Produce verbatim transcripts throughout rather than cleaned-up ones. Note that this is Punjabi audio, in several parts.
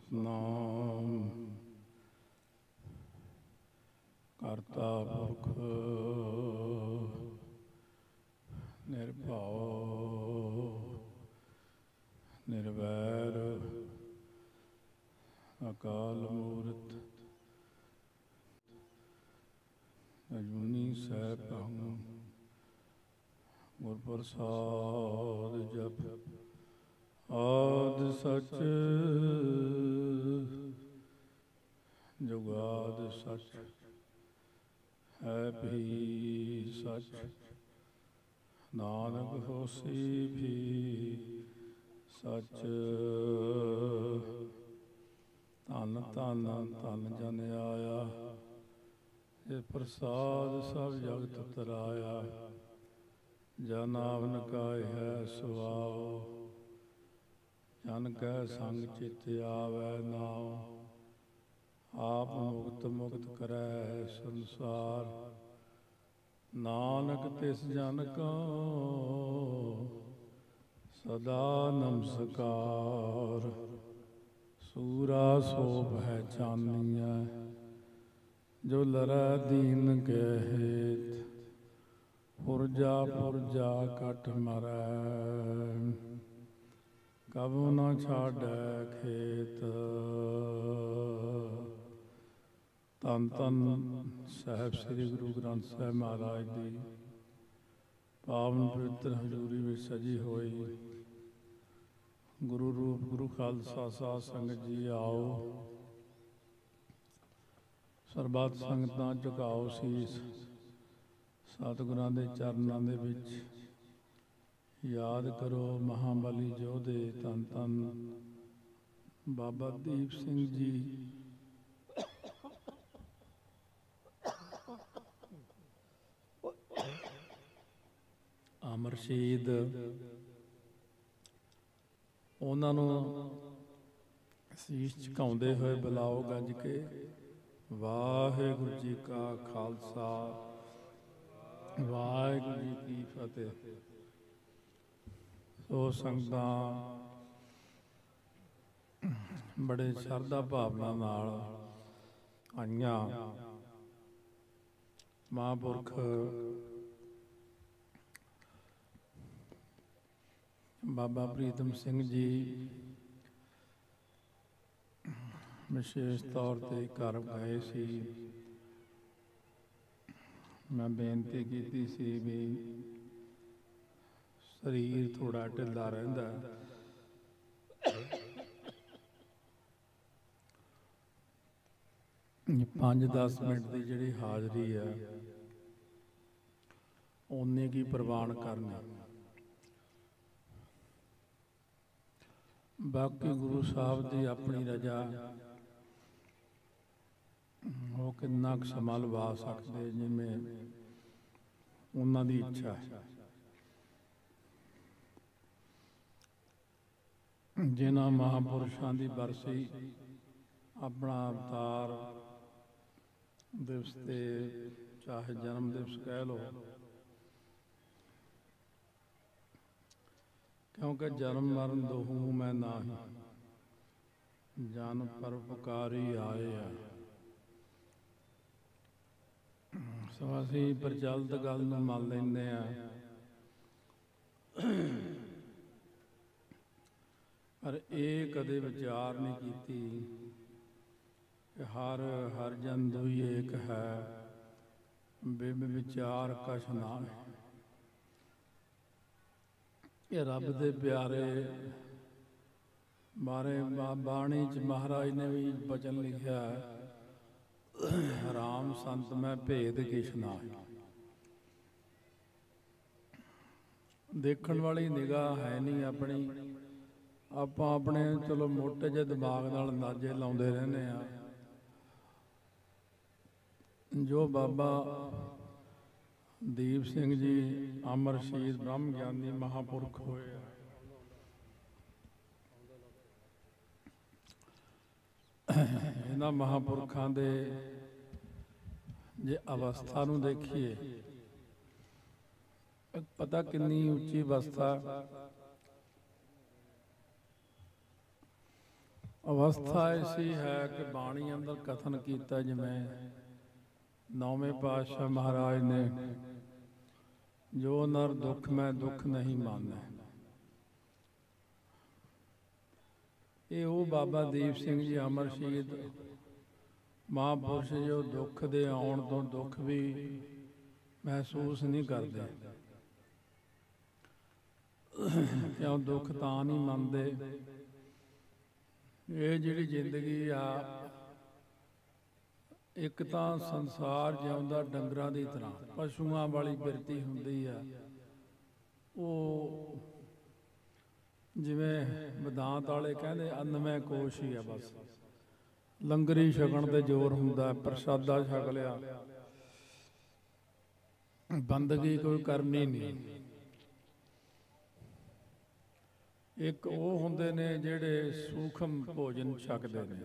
सतनाम करता पुरख निर्भव निर्वैर अकाल मूरत अजूनी सैभं गुर प्रसाद जप आद सच जुगाद सच है भी सच नानक होसी भी सच धन धन धन जन आया ये प्रसाद सब जगत तराया जन आवन काय है सुआओ जन कह संग चित आवै नाओ आप मुक्त मुक्त करै संसार नानक तिस जन का सदा नमस्कार सूरा सो पहचानिया जो लरै दीन के हेत पुरजा पुरजा कट मरै कब न छाड़ै खेत धन धन साहिब श्री गुरु ग्रंथ साहिब महाराज की पावन पवित्र हजूरी में सजी हुई गुरु रूप गुरु खालसा साध संगत जी आओ सरबत संगतां झुकाओ शीस सतगुरां दे चरनां दे विच याद करो महाबली जोधे धन धन बाबा दीप सिंह जी अमर शहीद उन्होंने शीश झुकाउंदे हुए बुलाओ गज के वाहिगुरू जी का खालसा वाहिगुरू जी की फतेह। सो संगतां बड़े श्रद्धा भावना नाल आईयां महापुरख बाबा प्रीतम सिंह जी विशेष तौर पर घर गए सी। मैं बेनती की सी भी शरीर थोड़ा ढिला रहिंदा पाँच दस मिनट की जिहड़ी हाज़री है उन्नी की प्रवान करनी। बाकी गुरु साहब की अपनी रजा वो कितना समा लवा सकते जिमें उन्हां दी इच्छा है। जिन्हां महापुरुषों की बरसी अपना अवतार दिवस से चाहे जन्म दिवस कह लो क्योंकि जन्म मरण दोहू मैं नाही जन पर पुकारी आए है। सो असी प्रचलित गल नूं मान लैंदे आ पर यह कदे विचार नहीं की हर हर जन दुई एक है बिब विचार कछ ना। ये रब दे प्यारे बारे बाणी च महाराज ने भी वचन लिखा राम संत मैं भेद किश ना। देखण वाली निगाह है नहीं अपनी आप अपने चलो मोटे जे दिमाग नाल अंदाजे लाउंदे रहने आ। जो बाबा दीप सिंह जी अमर शहीद ब्रह्म ज्ञानी महापुरख होए इन्हां महापुरखां दे जे अवस्था नूं देखिए पता कितनी उच्ची अवस्था ਅਵਸਥਾ ਐਸੀ ਹੈ ਕਿ ਬਾਣੀ ਅੰਦਰ ਕਥਨ ਕੀਤਾ ਜਿਵੇਂ ਨੌਵੇਂ ਪਾਤਸ਼ਾਹ ਮਹਾਰਾਜ ਨੇ, ਜੋ ਨਰ ਦੁੱਖ ਮੈਂ ਦੁੱਖ ਨਹੀਂ ਮੰਨਦਾ। ਇਹ ਉਹ ਬਾਬਾ ਦੀਪ ਸਿੰਘ ਜੀ ਅਮਰ ਸ਼ਹੀਦ ਮਹਾਂਪੁਰਸ਼ ਜੋ ਦੁੱਖ ਦੇ ਆਉਣ ਤੋਂ ਦੁੱਖ ਵੀ ਮਹਿਸੂਸ ਨਹੀਂ ਕਰਦੇ। ਕਿਉਂ ਦੁੱਖ ਤਾਂ ਨਹੀਂ ਮੰਨਦੇ? ਇਹ ਜਿਹੜੀ ਜ਼ਿੰਦਗੀ ਆ, ਇੱਕ ਤਾਂ ਸੰਸਾਰ ਜਿਉਂਦਾ ਡੰਗਰਾਂ ਦੀ ਤਰ੍ਹਾਂ ਪਸ਼ੂਆਂ ਵਾਲੀ ਬਿਰਤੀ ਹੁੰਦੀ ਆ। ਉਹ ਜਿਵੇਂ ਵਿਦਾਂਤ ਵਾਲੇ ਕਹਿੰਦੇ ਅੰਨਵੇਂ ਕੋਸ਼ ਹੀ ਆ, ਬਸ ਲੰਗਰੀ ਛਕਣ ਤੇ ਜ਼ੋਰ ਹੁੰਦਾ, ਪ੍ਰਸ਼ਾਦਾ ਛਕ ਲਿਆ, ਬੰਦਗੀ ਕੋਈ ਕਰਨੀ ਨਹੀਂ। ਇੱਕ ਉਹ ਹੁੰਦੇ ਨੇ ਜਿਹੜੇ ਸੂਖਮ ਭੋਜਨ ਛਕਦੇ ਨੇ,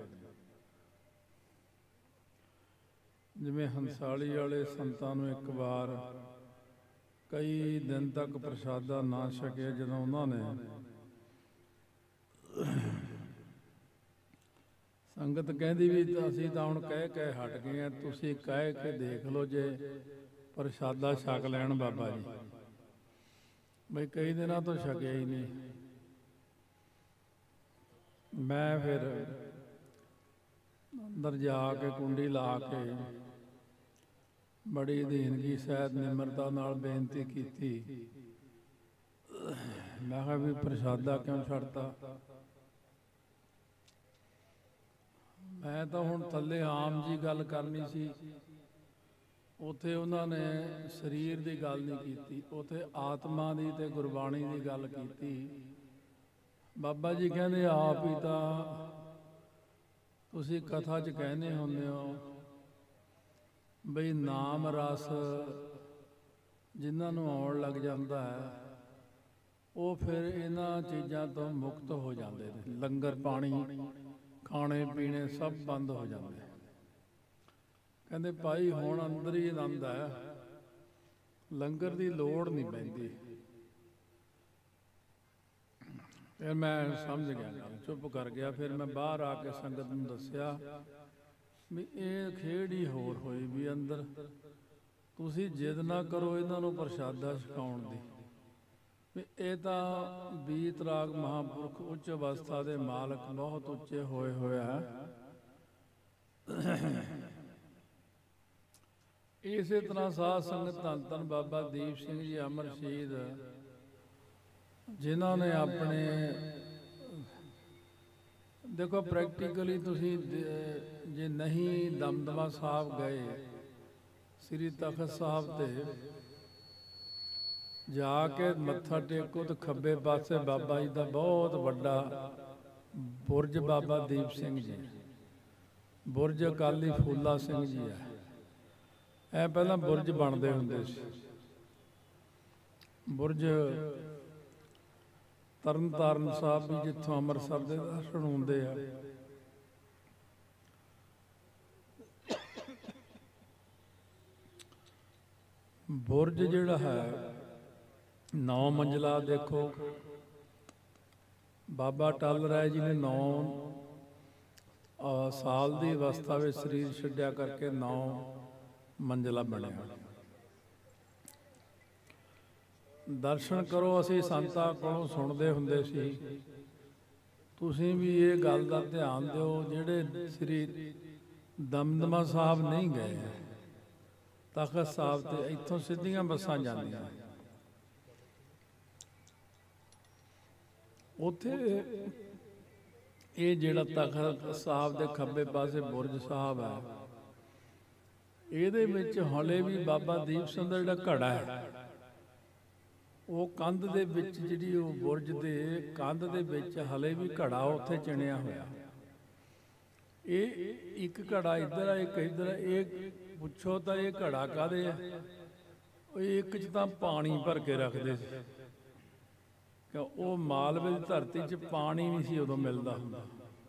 ਜਿਵੇਂ ਹੰਸਾਲੀ ਵਾਲੇ ਸੰਤਾਂ ਨੂੰ ਇੱਕ ਵਾਰ ਕਈ ਦਿਨ ਤੱਕ ਪ੍ਰਸ਼ਾਦਾ ਨਾ ਛਕਿਆ। ਜਦੋਂ ਉਹਨਾਂ ਨੇ ਸੰਗਤ ਕਹਿੰਦੀ ਵੀ ਅਸੀਂ ਤਾਂ ਹੁਣ ਕਹਿ ਕਹਿ ਹਟ ਗਏ ਆ, ਤੁਸੀਂ ਕਹਿ ਕੇ ਦੇਖ ਲਓ ਜੇ ਪ੍ਰਸ਼ਾਦਾ ਛਕ ਲੈਣ ਬਾਬਾ ਜੀ। ਬਈ ਕਈ ਦਿਨਾਂ ਤੋਂ ਛਕਿਆ ਹੀ ਨਹੀਂ। ਮੈਂ ਫਿਰ ਅੰਦਰ ਜਾ ਕੇ ਕੁੰਡੀ ਲਾ ਕੇ ਬੜੀ ਅਧੀਨਗੀ ਸਹਿਤ ਨਿਮਰਤਾ ਨਾਲ ਬੇਨਤੀ ਕੀਤੀ। ਮੈਂ ਕਿਹਾ ਵੀ ਪ੍ਰਸ਼ਾਦਾ ਕਿਉਂ ਛੱਡਤਾ? ਮੈਂ ਤਾਂ ਹੁਣ ਥੱਲੇ ਆਮ ਜੀ ਗੱਲ ਕਰਨੀ ਸੀ, ਉੱਥੇ ਉਹਨਾਂ ਨੇ ਸਰੀਰ ਦੀ ਗੱਲ ਨਹੀਂ ਕੀਤੀ, ਉੱਥੇ ਆਤਮਾ ਦੀ ਤੇ ਗੁਰਬਾਣੀ ਦੀ ਗੱਲ ਕੀਤੀ। ਬਾਬਾ ਜੀ ਕਹਿੰਦੇ ਆਪ ਹੀ ਤਾਂ ਤੁਸੀਂ ਕਥਾ 'ਚ ਕਹਿੰਦੇ ਹੁੰਦੇ ਹੋ ਬਈ ਨਾਮ ਰਸ ਜਿਨ੍ਹਾਂ ਨੂੰ ਆਉਣ ਲੱਗ ਜਾਂਦਾ ਹੈ, ਉਹ ਫਿਰ ਇਹਨਾਂ ਚੀਜ਼ਾਂ ਤੋਂ ਮੁਕਤ ਹੋ ਜਾਂਦੇ ਨੇ। ਲੰਗਰ ਪਾਣੀ ਖਾਣੇ ਪੀਣੇ ਸਭ ਬੰਦ ਹੋ ਜਾਂਦੇ। ਕਹਿੰਦੇ ਭਾਈ ਹੁਣ ਅੰਦਰ ਹੀ ਆਨੰਦ ਹੈ, ਲੰਗਰ ਦੀ ਲੋੜ ਨਹੀਂ ਪੈਂਦੀ। ਫਿਰ ਮੈਂ ਸਮਝ ਗਿਆ, ਚੁੱਪ ਕਰ ਗਿਆ। ਫਿਰ ਮੈਂ ਬਾਹਰ ਆ ਕੇ ਸੰਗਤ ਨੂੰ ਦੱਸਿਆ ਵੀ ਇਹ ਖੇਡ ਹੀ ਹੋਰ ਹੋਈ ਵੀ ਅੰਦਰ ਤੁਸੀਂ ਜਿੱਦ ਨਾ ਕਰੋ ਇਹਨਾਂ ਨੂੰ ਪ੍ਰਸ਼ਾਦਾ ਛਕਾਉਣ ਦੀ। ਵੀ ਇਹ ਤਾਂ ਬੀਤ ਰਾਗ ਮਹਾਂਪੁਰਖ ਉੱਚ ਅਵਸਥਾ ਦੇ ਮਾਲਕ ਬਹੁਤ ਉੱਚੇ ਹੋਏ ਹੋਇਆ। ਇਸੇ ਤਰ੍ਹਾਂ ਸਾਧ ਸੰਗਤ ਧੰਨ ਧੰਨ ਬਾਬਾ ਦੀਪ ਸਿੰਘ ਜੀ ਅਮਰ ਸ਼ਹੀਦ, ਜਿਨ੍ਹਾਂ ਨੇ ਆਪਣੇ ਦੇਖੋ ਪ੍ਰੈਕਟੀਕਲੀ ਤੁਸੀਂ ਜੇ ਨਹੀਂ ਦਮਦਮਾ ਸਾਹਿਬ ਗਏ, ਸ੍ਰੀ ਤਖਤ ਸਾਹਿਬ ਤੇ ਜਾ ਕੇ ਮੱਥਾ ਟੇਕੋ ਤਾਂ ਖੱਬੇ ਪਾਸੇ ਬਾਬਾ ਜੀ ਦਾ ਬਹੁਤ ਵੱਡਾ ਬੁਰਜ ਬਾਬਾ ਦੀਪ ਸਿੰਘ ਜੀ, ਬੁਰਜ ਅਕਾਲੀ ਫੂਲਾ ਸਿੰਘ ਜੀ ਹੈ। ਇਹ ਪਹਿਲਾਂ ਬੁਰਜ ਬਣਦੇ ਹੁੰਦੇ ਸੀ। ਬੁਰਜ ਤਰਨ ਤਾਰਨ ਸਾਹਿਬ ਵੀ ਜਿੱਥੋਂ ਅੰਮ੍ਰਿਤਸਰ ਦੇ ਦਰਸ਼ਨ ਹੁੰਦੇ ਆ, ਬੁਰਜ ਜਿਹੜਾ ਹੈ ਨੌ ਮੰਜ਼ਲਾ। ਦੇਖੋ ਬਾਬਾ ਟਲ ਰਾਏ ਜੀ ਨੇ ਨੌ ਸਾਲ ਦੀ ਅਵਸਥਾ ਵਿੱਚ ਸਰੀਰ ਛੱਡਿਆ ਕਰਕੇ ਨੌ ਮੰਜ਼ਲਾ ਬਣਿਆ। ਦਰਸ਼ਨ ਕਰੋ, ਅਸੀਂ ਸੰਤਾਂ ਕੋਲੋਂ ਸੁਣਦੇ ਹੁੰਦੇ ਸੀ। ਤੁਸੀਂ ਵੀ ਇਹ ਗੱਲ ਦਾ ਧਿਆਨ ਦਿਓ, ਜਿਹੜੇ ਸ੍ਰੀ ਦਮਦਮਾ ਸਾਹਿਬ ਨਹੀਂ ਗਏ, ਤਖਤ ਸਾਹਿਬ ਤੇ ਇੱਥੋਂ ਸਿੱਧੀਆਂ ਬੱਸਾਂ ਜਾਂਦੀਆਂ, ਉੱਥੇ ਇਹ ਜਿਹੜਾ ਤਖਤ ਸਾਹਿਬ ਦੇ ਖੱਬੇ ਪਾਸੇ ਬੁਰਜ ਸਾਹਿਬ ਹੈ, ਇਹਦੇ ਵਿੱਚ ਹਲੇ ਵੀ ਬਾਬਾ ਦੀਪ ਸਿੰਘ ਦਾ ਜਿਹੜਾ ਘੜਾ ਹੈ, ਉਹ ਕੰਧ ਦੇ ਵਿੱਚ, ਜਿਹੜੀ ਉਹ ਬੁਰਜ ਦੇ ਕੰਧ ਦੇ ਵਿੱਚ ਹਲੇ ਵੀ ਘੜਾ ਉੱਥੇ ਚਿਣਿਆ ਹੋਇਆ। ਇਹ ਇੱਕ ਘੜਾ ਇੱਧਰ ਆ, ਇੱਕ ਇੱਧਰ ਆ। ਇਹ ਪੁੱਛੋ ਤਾਂ ਇਹ ਘੜਾ ਕਾਹਦੇ ਆ? ਇਹ ਇੱਕ 'ਚ ਤਾਂ ਪਾਣੀ ਭਰ ਕੇ ਰੱਖਦੇ ਸੀ, ਕਿ ਉਹ ਮਾਲਵੇ ਦੀ ਧਰਤੀ 'ਚ ਪਾਣੀ ਨਹੀਂ ਸੀ ਉਦੋਂ ਮਿਲਦਾ ਹੁੰਦਾ।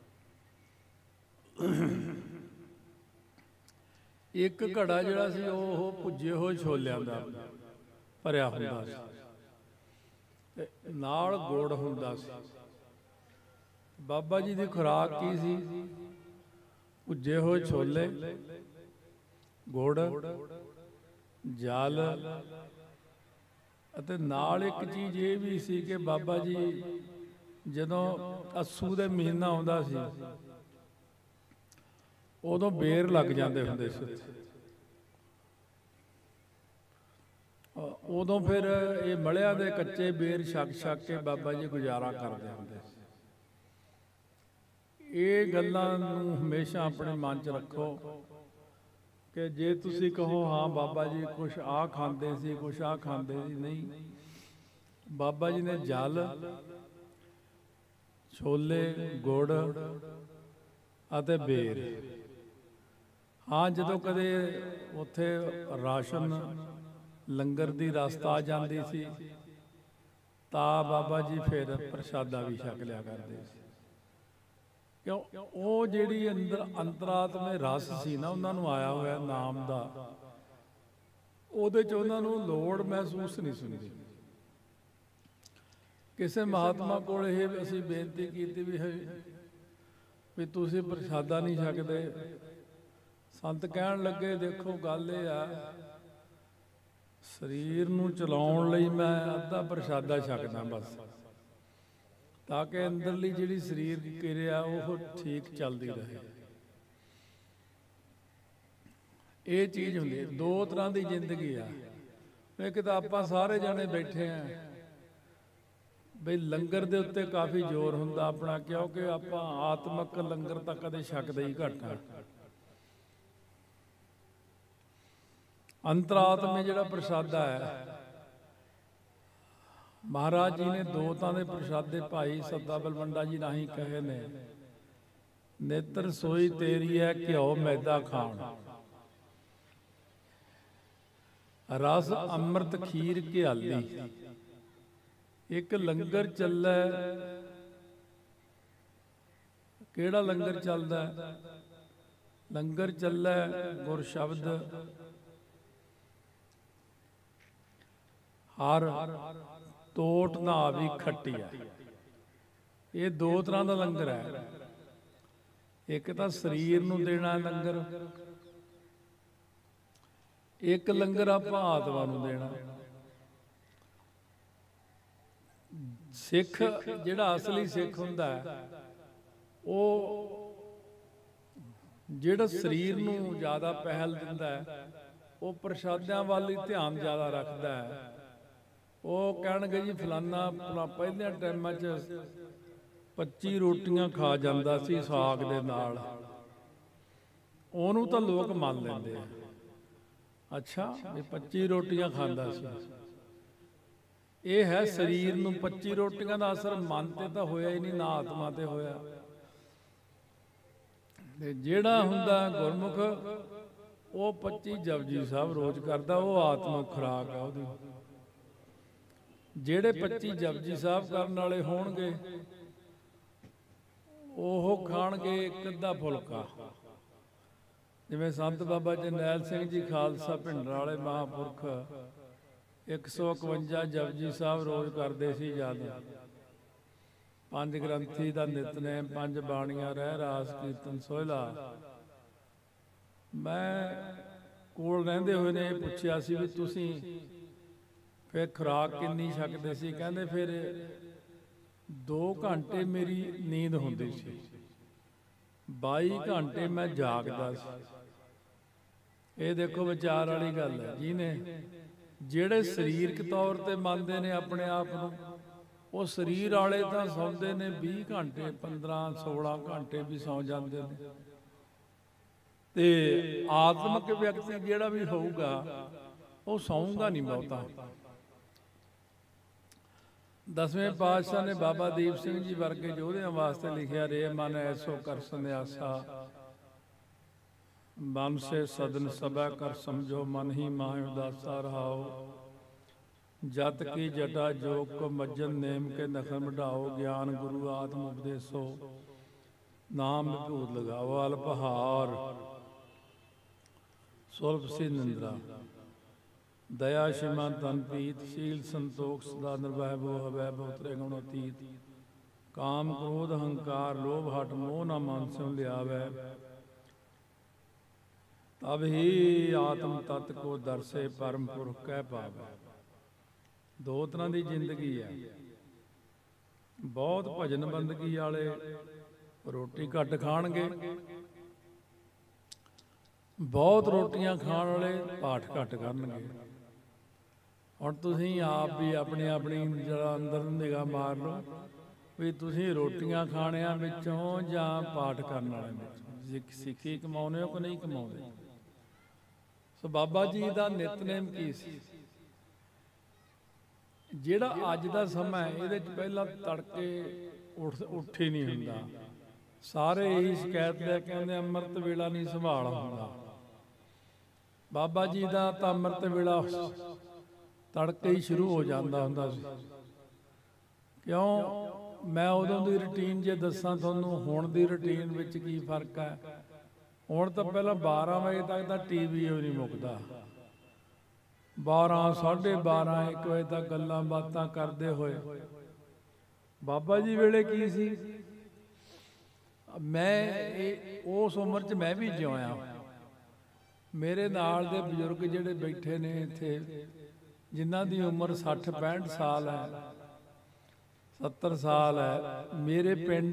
ਇੱਕ ਘੜਾ ਜਿਹੜਾ ਸੀ ਉਹ ਭੁੱਜੇ ਹੋਏ ਛੋਲਿਆਂ ਦਾ ਭਰਿਆ ਹੁੰਦਾ ਸੀ, ਨਾਲ ਗੁੜ ਹੁੰਦਾ ਸੀ। ਬਾਬਾ ਜੀ ਦੀ ਖੁਰਾਕ ਕੀ ਸੀ? ਭੁੱਜੇ ਹੋਏ ਛੋਲੇ, ਗੁੜ, ਜਲ ਅਤੇ ਨਾਲ ਇੱਕ ਚੀਜ਼ ਇਹ ਵੀ ਸੀ ਕਿ ਬਾਬਾ ਜੀ ਜਦੋਂ ਅੱਸੂ ਦੇ ਮਹੀਨਾ ਆਉਂਦਾ ਸੀ ਉਦੋਂ ਬੇਰ ਲੱਗ ਜਾਂਦੇ ਹੁੰਦੇ ਸੀ। ਉਦੋਂ ਫਿਰ ਇਹ ਮਲਿਆਂ ਦੇ ਕੱਚੇ ਬੇਰ ਛਕ ਛਕ ਕੇ ਬਾਬਾ ਜੀ ਗੁਜ਼ਾਰਾ ਕਰਦੇ ਹੁੰਦੇ ਸੀ। ਇਹ ਗੱਲਾਂ ਨੂੰ ਹਮੇਸ਼ਾ ਆਪਣੇ ਮਨ 'ਚ ਰੱਖੋ ਕਿ ਜੇ ਤੁਸੀਂ ਕਹੋ ਹਾਂ ਬਾਬਾ ਜੀ ਕੁਛ ਆਹ ਖਾਂਦੇ ਸੀ, ਕੁਛ ਆਹ ਖਾਂਦੇ ਸੀ, ਨਹੀਂ, ਬਾਬਾ ਜੀ ਨੇ ਜਲ, ਛੋਲੇ, ਗੁੜ ਅਤੇ ਬੇਰ। ਹਾਂ, ਜਦੋਂ ਕਦੇ ਉੱਥੇ ਰਾਸ਼ਨ ਲੰਗਰ ਦੀ ਰਸਤਾ ਆ ਜਾਂਦੀ ਸੀ ਤਾਂ ਬਾਬਾ ਜੀ ਫਿਰ ਪ੍ਰਸ਼ਾਦਾ ਵੀ ਛਕ ਲਿਆ ਕਰਦੇ ਸੀ। ਕਿਉਂ? ਉਹ ਜਿਹੜੀ ਅੰਦਰ ਅੰਤਰਾਤਮੇ ਰਸ ਸੀ ਨਾ ਉਹਨਾਂ ਨੂੰ ਆਇਆ ਹੋਇਆ ਨਾਮ ਦਾ, ਉਹਦੇ 'ਚ ਉਹਨਾਂ ਨੂੰ ਲੋੜ ਮਹਿਸੂਸ ਨਹੀਂ ਹੁੰਦੀ। ਕਿਸੇ ਮਹਾਤਮਾ ਕੋਲ ਇਹ ਅਸੀਂ ਬੇਨਤੀ ਕੀਤੀ ਵੀ ਹੈ ਵੀ ਤੁਸੀਂ ਪ੍ਰਸ਼ਾਦਾ ਨਹੀਂ ਛਕਦੇ। ਸੰਤ ਕਹਿਣ ਲੱਗੇ ਦੇਖੋ ਗੱਲ ਇਹ ਆ, ਸਰੀਰ ਨੂੰ ਚਲਾਉਣ ਲਈ ਮੈਂ ਅੱਧਾ ਪ੍ਰਸ਼ਾਦਾ ਛਕਦਾ ਬਸ, ਤਾਂ ਕਿ ਅੰਦਰਲੀ ਜਿਹੜੀ ਸਰੀਰ ਦੀ ਕਿਰਿਆ ਉਹ ਠੀਕ ਚੱਲਦੀ ਰਹੇ। ਇਹ ਚੀਜ਼ ਹੁੰਦੀ ਹੈ। ਦੋ ਤਰ੍ਹਾਂ ਦੀ ਜ਼ਿੰਦਗੀ ਆ। ਇੱਕ ਤਾਂ ਆਪਾਂ ਸਾਰੇ ਜਾਣੇ ਬੈਠੇ ਆ ਬਈ ਲੰਗਰ ਦੇ ਉੱਤੇ ਕਾਫੀ ਜ਼ੋਰ ਹੁੰਦਾ ਆਪਣਾ, ਕਿਉਂਕਿ ਆਪਾਂ ਆਤਮਕ ਲੰਗਰ ਤਾਂ ਕਦੇ ਛਕਦੇ ਹੀ ਘੱਟ ਆ। ਅੰਤਰਾਤਮੇ ਜਿਹੜਾ ਪ੍ਰਸ਼ਾਦਾ ਹੈ, ਮਹਾਰਾਜ ਜੀ ਨੇ ਦੋ ਤਾਂ ਦੇ ਪ੍ਰਸ਼ਾਦੇ ਭਾਈ ਸੱਦਾ ਬਲਵੰਡਾ ਜੀ ਰਾਹੀਂ ਕਹੇ ਨੇ। ਨੇਤਰ ਸੋਈ ਤੇਰੀ ਹੈ ਘਿਓ ਮੈਦਾ ਖਾਣ, ਰਸ ਅੰਮ੍ਰਿਤ ਖੀਰ ਘਿਆਲੀ। ਇੱਕ ਲੰਗਰ ਚੱਲਦਾ, ਕਿਹੜਾ ਲੰਗਰ ਚੱਲਦਾ? ਲੰਗਰ ਚੱਲਦਾ ਗੁਰ ਸ਼ਬਦ, ਹਰ ਤੋਟ ਨਾ ਵੀ ਖੱਟਿਆ। ਇਹ ਦੋ ਤਰ੍ਹਾਂ ਦਾ ਲੰਗਰ ਹੈ। ਇੱਕ ਤਾਂ ਸਰੀਰ ਨੂੰ ਦੇਣਾ ਲੰਗਰ, ਇੱਕ ਲੰਗਰ ਆਪਾਂ ਆਤਮਾ ਨੂੰ ਦੇਣਾ। ਸਿੱਖ ਜਿਹੜਾ ਅਸਲੀ ਸਿੱਖ ਹੁੰਦਾ ਹੈ ਉਹ ਜਿਹੜਾ ਸਰੀਰ ਨੂੰ ਜ਼ਿਆਦਾ ਪਹਿਲ ਦਿੰਦਾ ਹੈ, ਉਹ ਪ੍ਰਸ਼ਾਦਿਆਂ ਵੱਲ ਹੀ ਧਿਆਨ ਜ਼ਿਆਦਾ ਰੱਖਦਾ ਹੈ। ਉਹ ਕਹਿਣਗੇ ਜੀ ਫਲਾਨਾ ਪਹਿਲਿਆਂ ਟਾਈਮਾਂ 'ਚ ਪੱਚੀ ਰੋਟੀਆਂ ਖਾ ਜਾਂਦਾ ਸੀ ਸਾਗ ਦੇ ਨਾਲ, ਉਹਨੂੰ ਤਾਂ ਲੋਕ ਮੰਨ ਲੈਂਦੇ ਆ। ਅੱਛਾ, ਵੀ ਪੱਚੀ ਰੋਟੀਆਂ ਖਾਂਦਾ ਸੀ। ਇਹ ਹੈ ਸਰੀਰ ਨੂੰ ਪੱਚੀ ਰੋਟੀਆਂ ਦਾ ਅਸਰ ਮਨ ਤੇ ਤਾਂ ਹੋਇਆ ਹੀ ਨਹੀਂ, ਨਾ ਆਤਮਾ ਤੇ ਹੋਇਆ। ਤੇ ਜਿਹੜਾ ਹੁੰਦਾ ਗੁਰਮੁਖ ਉਹ ਪੱਚੀ ਜਪਜੀ ਸਾਹਿਬ ਰੋਜ਼ ਕਰਦਾ, ਉਹ ਆਤਮਿਕ ਖੁਰਾਕ ਆ ਉਹਦੀ। ਜਿਹੜੇ ਪੱਚੀ ਜਪਜੀ ਸਾਹਿਬ ਕਰਨ ਵਾਲੇ ਹੋਣਗੇ ਉਹ ਖਾਣਗੇ ਇੱਕ ਅੱਧਾ ਫੁਲਕਾ। ਜਿਵੇਂ ਸੰਤ ਬਾਬਾ ਜਰਨੈਲ ਸਿੰਘ ਜੀ ਖਾਲਸਾ ਭਿੰਡਰ ਵਾਲੇ ਮਹਾਂਪੁਰਖ ਇੱਕ ਸੌ ਇਕਵੰਜਾ ਜਪਜੀ ਸਾਹਿਬ ਰੋਜ਼ ਕਰਦੇ ਸੀ ਜਦ। ਪੰਜ ਗ੍ਰੰਥੀ ਦਾ ਨਿਤਨੇਮ, ਪੰਜ ਬਾਣੀਆਂ, ਰਹਿ ਰਾਸ ਕੀਰਤਨ ਸੋਹਿਲਾ। ਮੈਂ ਕੋਲ ਰਹਿੰਦੇ ਹੋਏ ਨੇ ਇਹ ਪੁੱਛਿਆ ਸੀ ਵੀ ਤੁਸੀਂ ਫਿਰ ਖੁਰਾਕ ਕਿੰਨੀ ਛਕਦੇ ਸੀ? ਕਹਿੰਦੇ ਫਿਰ ਦੋ ਘੰਟੇ ਮੇਰੀ ਨੀਂਦ ਹੁੰਦੀ ਸੀ, ਬਾਈ ਘੰਟੇ ਮੈਂ ਜਾਗਦਾ ਸੀ। ਇਹ ਦੇਖੋ ਵਿਚਾਰ ਵਾਲੀ ਗੱਲ ਹੈ। ਜਿਹਨੇ ਜਿਹੜੇ ਸਰੀਰਕ ਤੌਰ ਤੇ ਮੰਨਦੇ ਨੇ ਆਪਣੇ ਆਪ ਨੂੰ, ਉਹ ਸਰੀਰ ਵਾਲੇ ਤਾਂ ਸੌਂਦੇ ਨੇ ਵੀਹ ਘੰਟੇ, ਪੰਦਰਾਂ ਸੋਲਾਂ ਘੰਟੇ ਵੀ ਸੌਂ ਜਾਂਦੇ ਨੇ। ਤੇ ਆਤਮਿਕ ਵਿਅਕਤੀ ਜਿਹੜਾ ਵੀ ਹੋਊਗਾ ਉਹ ਸੌਂਗਾ ਨਹੀਂ ਬਹੁਤਾ। ਦਸਵੇਂ ਪਾਤਸ਼ਾਹ ਨੇ ਬਾਬਾ ਦੀਪ ਸਿੰਘ ਜੀ ਵਰਗੇ ਯੋਧਿਆਂ ਵਾਸਤੇ ਲਿਖਿਆ, ਰੇ ਮਨ ਐਸੋ ਕਰ ਸੰਨਿਆਸਾ, ਮਨ ਸੇ ਸਦਨ ਸਭਾ ਕਰ ਸਮਝੋ, ਮਨ ਹੀ ਮਾਹਿ ਉਦਾਸਾ ਰਹਾਓ। ਜਤ ਕੀ ਜਟਾ ਜੋਗ ਕੋ ਮੱਜਨ ਨੇਮ ਕੇ ਨਖਰ ਮਢਾਓ, ਗਿਆਨ ਗੁਰੂ ਆਤਮ ਉਪਦੇਸੋ, ਨਾਮ ਵਿਭੂਤ ਲਗਾਓ। ਅਲਪਹਾਰ ਸੁਲਭ ਸੀ ਨਿੰਦਰਾ, ਦਇਆ ਸ਼ਿਮਾ ਤਨ ਪੀਤ, ਸ਼ੀਲ ਸੰਤੋਖ ਸਦਾ ਨਿਰਵੈ ਬੋ ਹਵੈ ਬਹੁਤਰੇ ਗੁਣ ਅਤੀਤ। काम क्रोध अहंकार लोभ हट मोह न मन स्यों लियावै, तब ही आत्म तत्त को दर्शे परम पुरख कह पावै। दो तरह की जिंदगी है। बहुत भजन बंदगी वाले रोटी घट खाणगे, बहुत रोटियां खाण वाले पाठ घट करनगे। हुण तुसीं आप भी अपनी अपनी जरा अंदर निगाह मार लो भी तुसीं रोटियां खाणिਆਂ ਵਿੱਚੋਂ ਜਾਂ पाठ करन वाले ਵਿੱਚੋਂ सिक्खी कमाउने हो कि नहीं कमाउने। सो बाबा जी का नितनेम की सी ਜਿਹੜਾ ਅੱਜ ਦਾ ਸਮਾਂ ਹੈ ਇਹਦੇ 'ਚ ਪਹਿਲਾਂ ਤੜਕੇ ਉੱਠ ਉੱਠ ਹੀ ਨਹੀਂ ਹੁੰਦਾ। ਸਾਰੇ ਇਹੀ ਸ਼ਿਕਾਇਤ ਲੈ ਕੇ ਆਉਂਦੇ ਅੰਮ੍ਰਿਤ ਵੇਲਾ ਨਹੀਂ ਸੰਭਾਲ ਹੁੰਦਾ। ਬਾਬਾ ਜੀ ਦਾ ਤਾਂ ਅੰਮ੍ਰਿਤ ਵੇਲਾ ਤੜਕੇ ਹੀ ਸ਼ੁਰੂ ਹੋ ਜਾਂਦਾ ਹੁੰਦਾ ਸੀ। ਕਿਉਂ ਮੈਂ ਉਦੋਂ ਦੀ ਰੂਟੀਨ ਜੇ ਦੱਸਾਂ ਤੁਹਾਨੂੰ ਹੁਣ ਦੀ ਰੂਟੀਨ ਵਿੱਚ ਕੀ ਫਰਕ ਹੈ। ਹੁਣ ਤਾਂ ਪਹਿਲਾਂ ਬਾਰਾਂ ਵਜੇ ਤੱਕ ਤਾਂ ਟੀ ਵੀ ਹੀ ਨਹੀਂ ਮੁੱਕਦਾ। ਬਾਰਾਂ ਸਾਢੇ ਬਾਰਾਂ ਇੱਕ ਵਜੇ ਤੱਕ ਗੱਲਾਂ ਬਾਤਾਂ ਕਰਦੇ ਹੋਏ। ਬਾਬਾ ਜੀ ਵੇਲੇ ਕੀ ਸੀ, ਮੈਂ ਇਹ ਉਸ ਉਮਰ 'ਚ ਮੈਂ ਵੀ ਜਿਉਇਆ। ਮੇਰੇ ਨਾਲ ਦੇ ਬਜ਼ੁਰਗ ਜਿਹੜੇ ਬੈਠੇ ਨੇ ਇੱਥੇ ਜਿਨ੍ਹਾਂ ਦੀ ਉਮਰ ਸੱਠ ਪੈਂਹਠ ਸਾਲ ਹੈ, ਸੱਤਰ ਸਾਲ ਹੈ। ਮੇਰੇ ਪਿੰਡ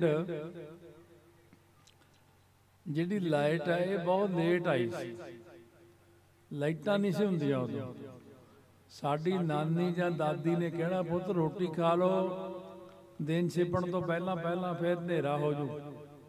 ਜਿਹੜੀ ਲਾਈਟ ਹੈ ਇਹ ਬਹੁਤ ਲੇਟ ਆਈ ਸੀ। ਲਾਈਟਾਂ ਨਹੀਂ ਸੀ ਹੁੰਦੀਆਂ ਉਦੋਂ। ਸਾਡੀ ਨਾਨੀ ਜਾਂ ਦਾਦੀ ਨੇ ਕਹਿਣਾ ਪੁੱਤ ਰੋਟੀ ਖਾ ਲਓ ਦਿਨ ਛਿਪਣ ਤੋਂ ਪਹਿਲਾਂ ਪਹਿਲਾਂ, ਫਿਰ ਹਨੇਰਾ ਹੋ ਜੂ।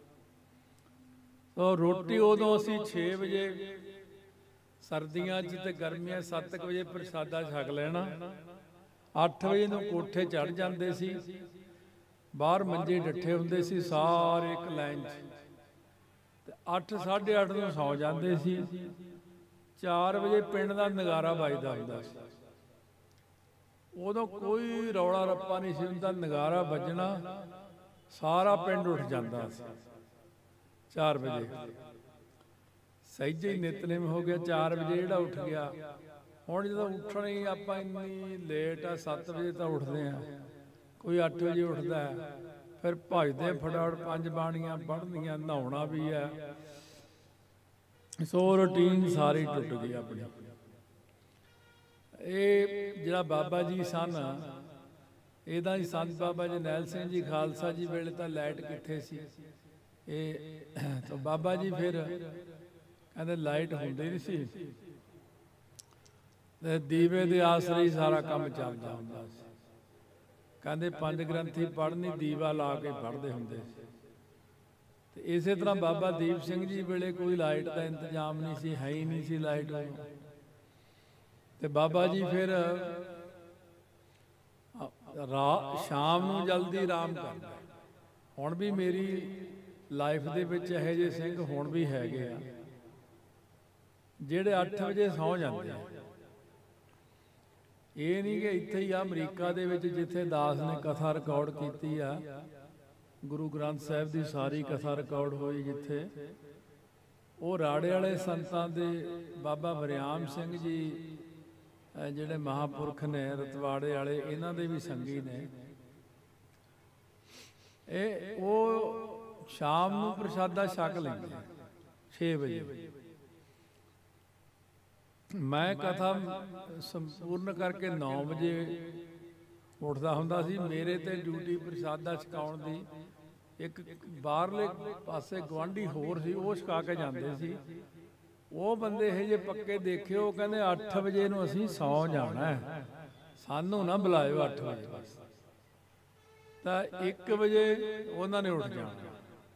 ਤਾਂ ਰੋਟੀ ਉਦੋਂ ਅਸੀਂ ਛੇ ਵਜੇ ਸਰਦੀਆਂ 'ਚ ਤੇ ਗਰਮੀਆਂ ਸੱਤ ਕੁ ਵਜੇ ਪ੍ਰਸ਼ਾਦਾ ਛਕ ਲੈਣਾ। ਅੱਠ ਵਜੇ ਨੂੰ ਕੋਠੇ ਚੜ੍ਹ ਜਾਂਦੇ ਸੀ। ਬਾਹਰ ਮੰਜੇ ਡੱਠੇ ਹੁੰਦੇ ਸੀ ਸਾਰੇ ਇੱਕ ਲਾਈਨ 'ਚ, ਤੇ ਅੱਠ ਸਾਢੇ ਅੱਠ ਨੂੰ ਸੌ ਜਾਂਦੇ ਸੀ। ਚਾਰ ਵਜੇ ਪਿੰਡ ਦਾ ਨਗਾਰਾ ਵੱਜਦਾ ਹੁੰਦਾ ਸੀ। ਉਦੋਂ ਕੋਈ ਰੌਲਾ ਰੱਪਾ ਨਹੀਂ ਸੀ ਹੁੰਦਾ। ਨਗਾਰਾ ਵੱਜਣਾ ਸਾਰਾ ਪਿੰਡ ਉੱਠ ਜਾਂਦਾ ਸੀ ਚਾਰ ਵਜੇ। ਸਹਿਜੇ ਹੀ ਨਿਤਨੇਮ ਹੋ ਗਿਆ ਚਾਰ ਵਜੇ ਜਿਹੜਾ ਉੱਠ ਗਿਆ। ਹੁਣ ਜਦੋਂ ਉੱਠਣਾ ਹੀ ਆਪਾਂ ਇੰਨੀ ਲੇਟ ਆ, ਸੱਤ ਵਜੇ ਤਾਂ ਉੱਠਦੇ ਆ, ਕੋਈ ਅੱਠ ਵਜੇ ਉੱਠਦਾ ਹੈ। ਫਿਰ ਭੱਜਦੇ ਫਟਾਫਟ ਪੰਜ ਬਾਣੀਆਂ ਪੜ੍ਹਨੀਆਂ, ਨਹਾਉਣਾ ਵੀ ਹੈ। ਸੋ ਰੂਟੀਨ ਸਾਰੀ ਟੁੱਟ ਗਈ ਆਪਣੀ। ਇਹ ਜਿਹੜਾ ਬਾਬਾ ਜੀ ਸਨ, ਇਹਦਾ ਹੀ ਸੰਤ ਬਾਬਾ ਜਰਨੈਲ ਸਿੰਘ ਜੀ ਖਾਲਸਾ ਜੀ ਵੇਲੇ ਤਾਂ ਲਾਈਟ ਕਿੱਥੇ ਸੀ। ਇਹ ਤਾਂ ਬਾਬਾ ਜੀ ਫਿਰ ਕਹਿੰਦੇ ਲਾਈਟ ਹੁੰਦੀ ਨਹੀਂ ਸੀ, ਤੇ ਦੀਵੇ ਦੇ ਆਸਰੇ ਹੀ ਸਾਰਾ ਕੰਮ ਚੱਲਦਾ ਹੁੰਦਾ ਸੀ। ਕਹਿੰਦੇ ਪੰਜ ਗ੍ਰੰਥੀ ਪੜ੍ਹਨੀ ਦੀਵਾ ਲਾ ਕੇ ਪੜ੍ਹਦੇ ਹੁੰਦੇ ਸੀ। ਤੇ ਇਸੇ ਤਰ੍ਹਾਂ ਬਾਬਾ ਦੀਪ ਸਿੰਘ ਜੀ ਵੇਲੇ ਕੋਈ ਲਾਈਟ ਦਾ ਇੰਤਜ਼ਾਮ ਨਹੀਂ ਸੀ, ਹੈ ਹੀ ਨਹੀਂ ਸੀ ਲਾਈਟ। ਤੇ ਬਾਬਾ ਜੀ ਫਿਰ ਰਾ ਸ਼ਾਮ ਨੂੰ ਜਲਦੀ ਆਰਾਮ ਕਰਦੇ। ਹੁਣ ਵੀ ਮੇਰੀ ਲਾਈਫ ਦੇ ਵਿੱਚ ਇਹੋ ਜਿਹੇ ਸਿੰਘ ਹੁਣ ਵੀ ਹੈਗੇ ਆ ਜਿਹੜੇ ਅੱਠ ਵਜੇ ਸੌਂ ਜਾਂਦੇ ਆ। ਇਹ ਨਹੀਂ ਕਿ ਇੱਥੇ ਹੀ ਆ ਅਮਰੀਕਾ ਦੇ ਵਿੱਚ ਜਿੱਥੇ ਦਾਸ ਨੇ ਕਥਾ ਰਿਕਾਰਡ ਕੀਤੀ ਆ, ਗੁਰੂ ਗ੍ਰੰਥ ਸਾਹਿਬ ਦੀ ਸਾਰੀ ਕਥਾ ਰਿਕਾਰਡ ਹੋਈ ਜਿੱਥੇ, ਉਹ ਰਾੜੇ ਵਾਲੇ ਸੰਤਾਂ ਦੇ ਬਾਬਾ ਵਰਿਆਮ ਸਿੰਘ ਜੀ ਜਿਹੜੇ ਮਹਾਂਪੁਰਖ ਨੇ ਰਤਵਾੜੇ ਵਾਲੇ, ਇਹਨਾਂ ਦੇ ਵੀ ਸੰਗੀ ਨੇ। ਇਹ ਉਹ ਸ਼ਾਮ ਨੂੰ ਪ੍ਰਸ਼ਾਦਾ ਛਕ ਲੈਂਦੇ ਛੇ ਵਜੇ। ਮੈਂ ਕਥਾ ਸੰਪੂਰਨ ਕਰਕੇ ਨੌ ਵਜੇ ਉੱਠਦਾ ਹੁੰਦਾ ਸੀ। ਮੇਰੇ ਤੇ ਡਿਊਟੀ ਪ੍ਰਸ਼ਾਦਾ ਛਕਾਉਣ ਦੀ ਇੱਕ ਬਾਹਰਲੇ ਪਾਸੇ ਗੁਆਂਢੀ ਹੋਰ ਸੀ, ਉਹ ਛਕਾ ਕੇ ਜਾਂਦੇ ਸੀ। ਉਹ ਬੰਦੇ ਇਹ ਜੇ ਪੱਕੇ ਦੇਖੇ, ਉਹ ਕਹਿੰਦੇ ਅੱਠ ਵਜੇ ਨੂੰ ਅਸੀਂ ਸੌ ਜਾਣਾ ਹੈ, ਸਾਨੂੰ ਨਾ ਬੁਲਾਇਓ ਅੱਠ ਵਜੇ ਬਸ। ਤਾਂ ਇੱਕ ਵਜੇ ਉਹਨਾਂ ਨੇ ਉੱਠ ਜਾਣਾ।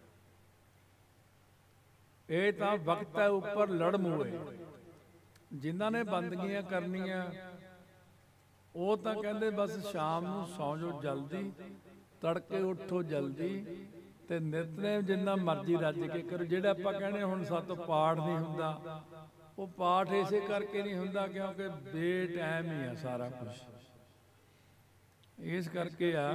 ਇਹ ਤਾਂ ਵਕਤ ਹੈ ਉੱਪਰ ਲੜ ਮੂਏ। ਜਿਨ੍ਹਾਂ ਨੇ ਬੰਦਗੀਆਂ ਕਰਨੀਆਂ ਉਹ ਤਾਂ ਕਹਿੰਦੇ ਬਸ ਸ਼ਾਮ ਨੂੰ ਸੌਂ ਜਾਓ ਜਲਦੀ, ਤੜਕੇ ਉੱਠੋ ਜਲਦੀ, ਤੇ ਨਿਤਨੇਮ ਜਿੰਨਾ ਮਰਜ਼ੀ ਰੱਜ ਕੇ ਕਰੋ। ਜਿਹੜੇ ਆਪਾਂ ਕਹਿੰਦੇ ਹੁਣ ਸਾਤੋਂ ਪਾਠ ਨਹੀਂ ਹੁੰਦਾ, ਉਹ ਪਾਠ ਇਸੇ ਕਰਕੇ ਨਹੀਂ ਹੁੰਦਾ ਕਿਉਂਕਿ ਬੇਟਾਈਮ ਹੀ ਆ ਸਾਰਾ ਕੁਝ। ਇਸ ਕਰਕੇ ਆ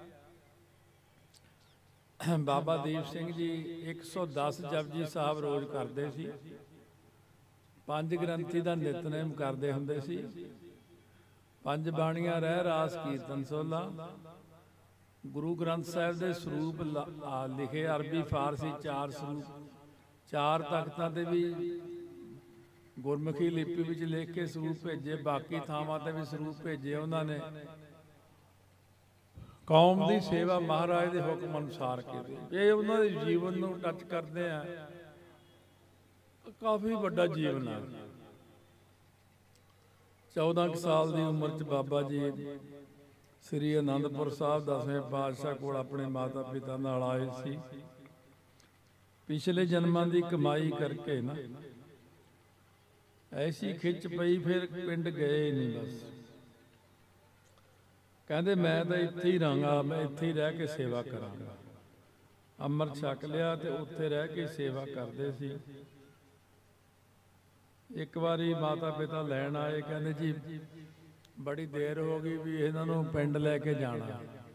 ਬਾਬਾ ਦੀਪ ਸਿੰਘ ਜੀ ਇੱਕ ਸੌ ਦਸ ਜਪਜੀ ਸਾਹਿਬ ਰੋਜ਼ ਕਰਦੇ ਸੀ। ਪੰਜ ਗ੍ਰੰਥੀ ਦਾ ਨਿਤਨੇਮ ਕਰਦੇ ਹੁੰਦੇ ਸੀ। ਪੰਜ ਬਾਣੀਆਂ ਰਹਿ ਰਾਸ ਕੀਰਤਨ ਸੋਲਾ, गुरु ग्रंथ साहिब के स्वरूप लिखे अरबी फारसी चार स्वरूप चार तख्तां ते भी गुरमुखी लिपि विच लिख के स्वरूप भेजे, बाकी थावां ते भी स्वरूप भेजे उन्होंने। कौम की सेवा महाराज के हुक्म अनुसार की, ये उन्होंने जीवन को टच करते हैं, काफ़ी बड़ा जीवन है। चौदह साल की उम्र च बाबा जी श्री आनंदपुर साहब दसवें पातशाह को अपने माता पिता नाल आए सी। पिछले जन्मां की कमाई करके ना ऐसी खिच पई, फिर पिंड गए ही नहीं। बस कहते मैं तो इत्थे ही रहांगा, मैं इत्थे ही रह के सेवा करांगा। अमृत छक लिया तो उत्थे रह के सेवा करते सी। एक बारी माता पिता लैन आए, कहते जी बड़ी देर हो गई भी इन्हों पिंड लैके जाना।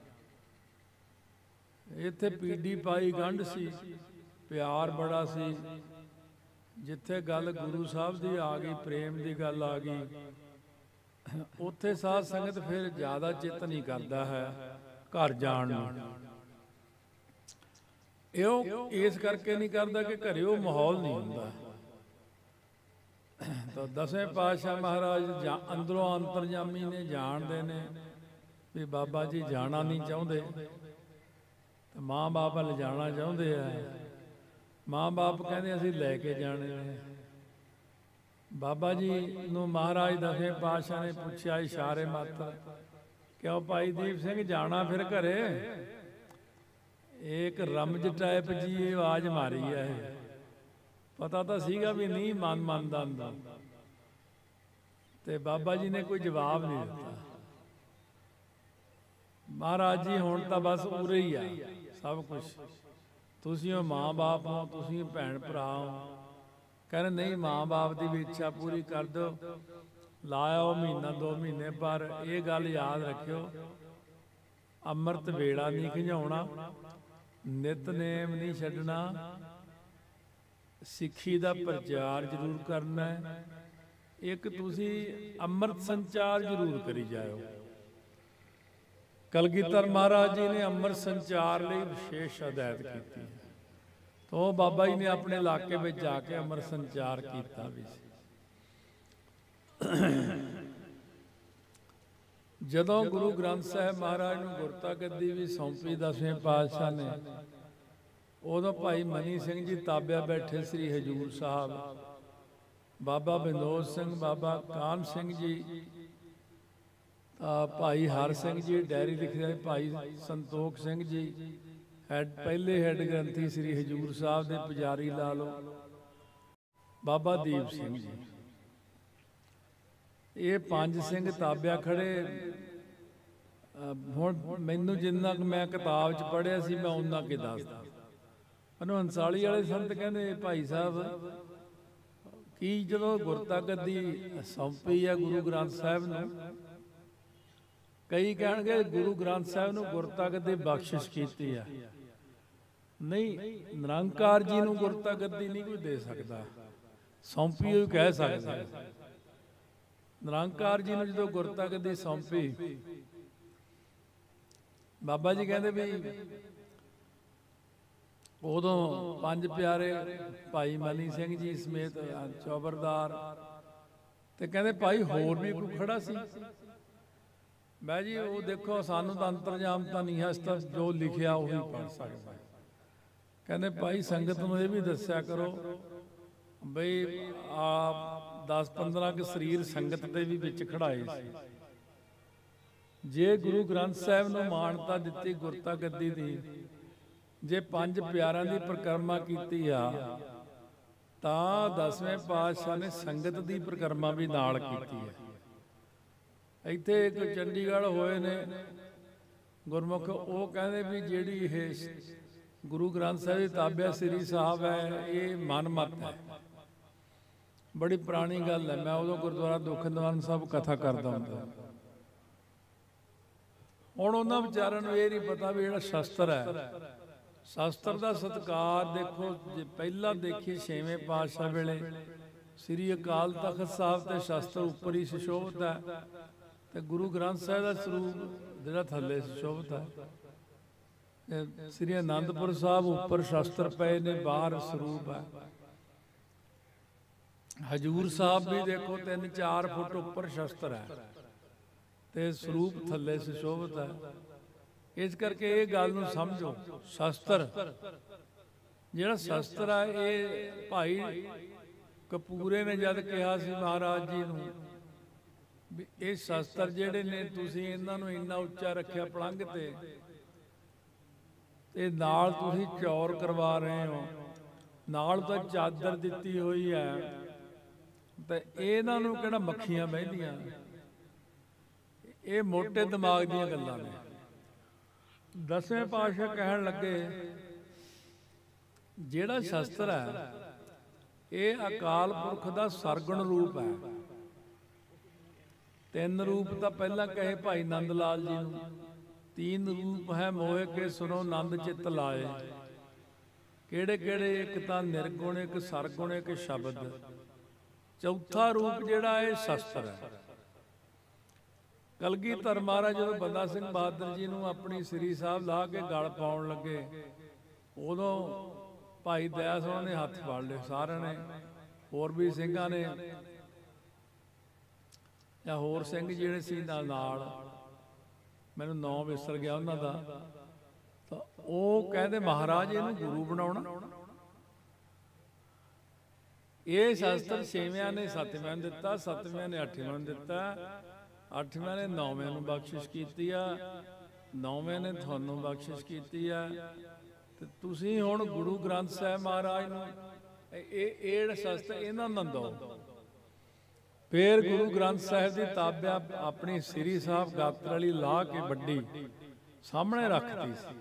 इत्थे पीडी पाई गंढ सी, प्यार बड़ा सी। जिथे गल गुरु साहब की आ गई, प्रेम की गल आ गई, उत्थे साध संगत फिर ज़्यादा चित नहीं करता है घर जाण नूं। इस करके नहीं करता कि घरे वो माहौल नहीं हुंदा। तो दसवें पातशाह महाराज जा अंदरों अंतरजामी ने जानते ने भी बाबा जी जाना नहीं चाहते, तो माँ बाप ले जाना चाहते हैं। माँ बाप कहते असीं लैके जाने ने। बाबा जी नूं महाराज दसवें पातशाह ने पूछा इशारे मात्र, क्यों भाई दीप सिंह जाना फिर घरे? एक रमज टाइप जी आवाज मारी है। पता तो सीगा भी नहीं मन मनदा हुंदा, ते बाबा जी ने कोई जवाब नहीं दिता। महाराज जी हुण तां बस उरे ही आ सब कुछ, तुसीं माँ बाप हो, तुसीं भैन भरा हो। कहने नहीं, माँ बाप की भी इच्छा पूरी कर दो, लाओ महीना दो महीने, पर यह गल याद रखियो अमृत वेला नहीं खिंजाउणा, नितनेम नहीं छड्डना, सिੱਖੀ ਦਾ प्रचार जरूर करना है, एक तुसी अमृत संचार जरूर करी जाओ। कलगीधर महाराज जी ने अमृत संचार लिए विशेष हदायत की, तो बाबा जी ने अपने इलाके में जाके अमृत संचार किया भी। जदों गुरु ग्रंथ साहिब महाराज नूं गुरता गद्दी भी सौंपी दसवें पातशाह ने, उदों भाई मनी सिंह जी ताबिया बैठे श्री हजूर साहब, बाबा विनोद सिंह, बाबा कान सिंह जी, भाई हर सिंह जी डायरी लिख रहे, भाई संतोख सिंह जी हैड पहले हैड ग्रंथी श्री हजूर साहब के पुजारी ला लो, बाबा दीप सिंह जी, ये पांच सिंह ताबिया खड़े। हुण मैनूं जिन्ना मैं किताब च पढ़िया सी मैं उन्ना के दसदा। मैनूं हंसाली वाले संत कहंदे भाई साहब की जदों गुरता गद्दी सौंपी है गुरु ग्रंथ साहिब नूं, कई कहणगे गुरु ग्रंथ साहिब नूं गुरता गद्दी बख्शिश कीती है। नहीं, निरंकार जी नूं गुरता गद्दी नहीं कोई दे सकदा, सौंपी होई कह सकदा। निरंकार जी ने जो गुरता गद्दी सौंपी, बाबा जी कहते भी उदों पंज प्यारे भाई मनी सिंह जी समेत चौबरदार, ते कहते भाई होर भी कोई खड़ा सी। मैं जी वो देखो सानू तो अंतरजाम तो नहीं है, तो जो लिखिया वही पढ़ सकता। कहते भाई संगत नूं ये भी दस्या करो बई आप दस पंद्रह के शरीर संगत के भी विच खड़ाए सी। जे गुरु ग्रंथ साहिब नूं मानता दिती गुरता गद्दी दी, जे पंज प्यारां दी परिक्रमा कीती आ, तां दसवें पातशाह ने संगत दी परिक्रमा भी नाल कीती है। इत्थे एक चंडीगढ़ होए ने गुरमुख, वो कहंदे भी जिहड़ी इह गुरु ग्रंथ साहिब दी ताबिया श्री साहब है, ये मनमत है। बड़ी पुरानी गल है, मैं उदों गुरुद्वारा दुख निवारण साहब कथा करदा हुंदा। हुण उन्हां विचारां नूं इह नहीं पता भी जिहड़ा शस्त्र है, शस्त्र का सत्कार देखो। जे पहला देखिए छेवें पातशाह वेले श्री अकाल तख्त साहब ते शस्त्र उपर ही सुशोभित है, ते गुरु ग्रंथ साहिब का स्वरूप जिहड़ा थल्ले सुशोभित है। ਸ੍ਰੀ ਅਨੰਦਪੁਰ ਸਾਹਿਬ ਉੱਪਰ ਸ਼ਸਤਰ ਪਏ ਨੇ, ਬਾਹਰ ਸਰੂਪ ਹੈ। ਹਜੂਰ ਸਾਹਿਬ ਵੀ ਦੇਖੋ ਤਿੰਨ ਚਾਰ ਫੁੱਟ ਉੱਪਰ ਸ਼ਸਤਰ ਹੈ ਤੇ ਸਰੂਪ ਥੱਲੇ ਸੁਸ਼ੋਭਿਤ ਹੈ। ਇਸ ਕਰਕੇ ਇਹ ਗੱਲ ਨੂੰ ਸਮਝੋ, ਸ਼ਸਤਰ ਜਿਹੜਾ ਸ਼ਸਤਰ ਹੈ ਇਹ ਭਾਈ ਕਪੂਰੇ ਨੇ ਜਦ ਕਿਹਾ ਸੀ ਮਹਾਰਾਜ ਜੀ ਨੂੰ ਵੀ ਇਹ ਸ਼ਸਤਰ ਜਿਹੜੇ ਨੇ ਤੁਸੀਂ ਇਹਨਾਂ ਨੂੰ ਇੰਨਾ ਉੱਚਾ ਰੱਖਿਆ ਪਲੰਘ ਤੇ ਤੇ ਨਾਲ ਤੁਸੀਂ ਚੌਰ ਕਰਵਾ ਰਹੇ ਹੋ, ਨਾਲ ਤਾਂ ਚਾਦਰ ਦਿੱਤੀ ਹੋਈ ਹੈ ਤੇ ਇਹਨਾਂ ਨੂੰ ਕਿਹੜਾ ਮੱਖੀਆਂ ਬਹਿੰਦੀਆਂ। ਇਹ ਮੋਟੇ ਦਿਮਾਗ ਦੀਆਂ ਗੱਲਾਂ ਨੇ। ਦਸਵੇਂ ਪਾਤਸ਼ਾਹ ਕਹਿਣ ਲੱਗੇ ਜਿਹੜਾ ਸ਼ਸਤਰ ਹੈ ਇਹ ਅਕਾਲ ਪੁਰਖ ਦਾ ਸਰਗੁਣ ਰੂਪ ਹੈ। ਤਿੰਨ ਰੂਪ ਤਾਂ ਪਹਿਲਾਂ ਕਹੇ ਭਾਈ ਨੰਦ ਲਾਲ ਜੀ ਨੂੰ, तीन रूप है मोहे के सुनो नंद चित लाए। किहड़े किहड़े? एक तां निर्गुण, एक सरगुण, एक शब्द। चौथा रूप जिहड़ा है शस्त्र है। कलगीधर महाराज जो बंदा सिंह बहादुर जी नूं अपनी श्री साहब ला के गल पाउण लगे, उदों भाई दया सिंह ने हथ फड़ लए सारे ने, होर भी सिंघां ने या होर सिंह जिहड़े सी नाल, मैनूं नाम विसर गया उन्हां दा, तां ओह कहंदे महाराज इहनूं गुरु बनाउणा। ये शास्त्र छेविਆਂ ने सतविਆਂ ਨੂੰ ਦਿੱਤਾ, सतविਆਂ ने अठविਆਂ ਨੂੰ ਦਿੱਤਾ, अठविਆਂ ने नौविਆਂ ਨੂੰ बख्शिश कीती आ, नौविਆਂ ने ਤੁਹਾਨੂੰ बख्शिश कीती आ। ਤੇ ਤੁਸੀਂ ਹੁਣ गुरु ग्रंथ साहिब महाराज ਨੂੰ ਇਹ ਇਹ ਸ਼ਸਤਰ ਇਹਨਾਂ ਨੂੰ ਦਿਓ। फिर गुरु ग्रंथ साहिब की ताबिया अपनी श्री साहब गात्र वाली ला के बड़ी सामने रखती सी।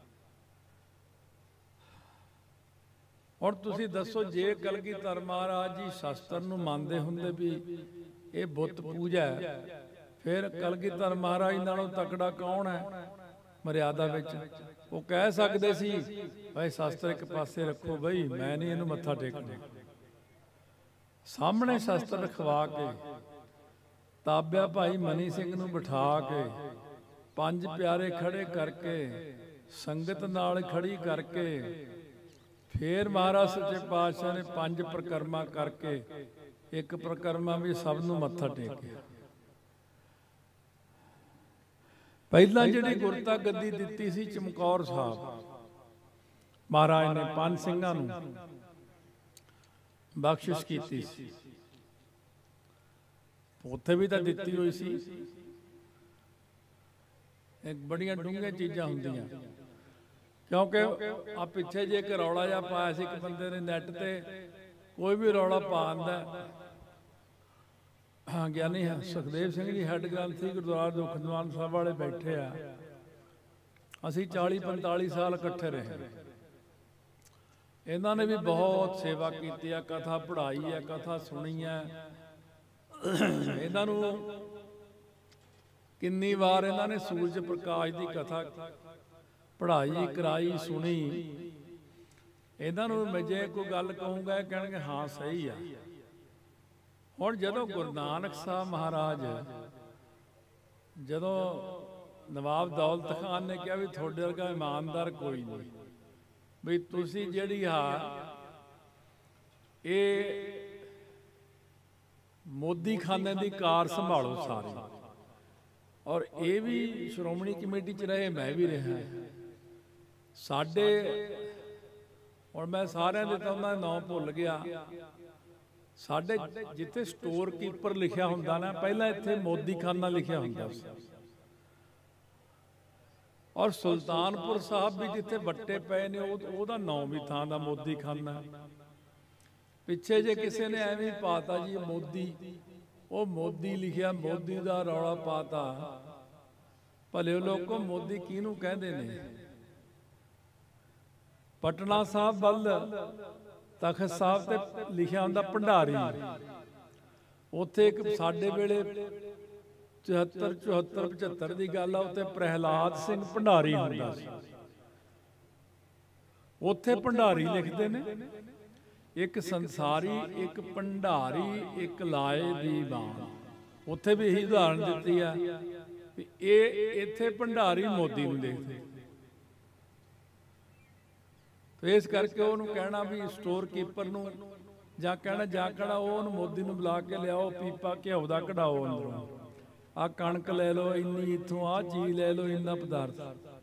और तुसी दसो जे कलगीधर महाराज जी शास्त्र नूं मानदे हुंदे भी ये बुत पूजा है, फिर कलगीधर महाराज नालों तकड़ा कौन है मर्यादा विच? वो कह सकदे सी भाई शास्त्र एक पासे रखो, बई मैं नहीं इहनूं मत्था टेकना। सामने शस्त्र रखवा के ताबिया भाई मनी सिंह नूं बिठा के पंज प्यारे खड़े करके संगत नाल खड़ी करके फिर महाराज सच्चे पातशाह ने पंज प्रकरमा करके एक प्रकरमा भी सब नूं मत्था टेकिया। पहला जिहड़ी गुरता गद्दी दित्ती सी चमकौर साहब महाराज ने पंज सिंघां नूं बख्शिश की थी, उत्थे भी तो दिती हुई सी। एक बड़िया डूंघे चीज़ां हुंदियां, क्योंकि आ पिछे जे एक रौला जिहा पाया सी एक बंदे ने नैट ते, कोई भी रौला पा आंदा। हाँ ज्ञानी सुखदेव सिंह जी हैड ग्रंथी गुरुद्वारा दुख निवारण साहब वाले बैठे आ, असीं चाली पंताली साल इकट्ठे रहे। इन्होंने भी बहुत सेवा की है, कथा पढ़ाई है, कथा सुनी है। इन्हों किन्नी बार इन्होंने सूरज प्रकाश की कथा पढ़ाई कराई सुनी। इन्हों मैं जे कोई गल कहूँगा कहेंगे हाँ सही है। हुण जदों गुरु नानक साहब महाराज जदों नवाब दौलत खान ने कहा भी थोड़े वर्गा ईमानदार कोई नहीं, भी तुसी जिहड़ी हा ये मोदी खाने की कार संभालो सारी। और ये भी श्रोमणी कमेटी च रहे, मैं भी रहा साडे, और मैं सारिਆਂ ਦੇ ਤਾਂ मैं नाम भुल गया। साडे जिथे स्टोर कीपर लिखिया हुंदा ना, पहला इत्थे मोदी खाना लिखिया हुंदा सी। और सुल्तानपुर साहब भी जिथे बट्टे पे ने ओहदा नाम भी थां दा मोदी खाना। पिछे जे किसी ने एवं पाता जी मोदी, वो मोदी लिखिया, मोदी दा रौला पाता। भले लोगों मोदी किहनूं कहंदे ने? पटना साहब वल तखत साहब ते लिखिया हुंदा भंडारी। उत्थे एक साडे वेले चौहत्तर चौहत्तर पचहत्तर की गल है, उत्थे प्रहलाद सिंह भंडारी हुंदा सी। उत्थे भंडारी लिखते ने, एक संसारी, एक भंडारी, एक लाए दीवान। उत्थे भी यही उदाहरण दी है, इत्थे भंडारी मोदी नूं देखदे। तो इस करके ਉਹਨੂੰ ਕਹਿਣਾ ਵੀ ਸਟੋਰ ਕੀਪਰ ਨੂੰ ਜਾਂ ਕਹਿਣਾ ਜਾ ਕੜਾ ਉਹਨੂੰ ਮੋਦੀ ਨੂੰ ਬੁਲਾ ਕੇ ਲਿਆਓ, ਪੀਪਾ ਘਿਓ ਦਾ ਕਢਾਓ ਅੰਦਰੋਂ, ਆ ਕਣਕ ਲੈ ਲਓ ਇੰਨੀ, ਇੱਥੋਂ ਆਹ ਚੀਜ਼ ਲੈ ਲਓ ਇੰਨਾ ਪਦਾਰਥ,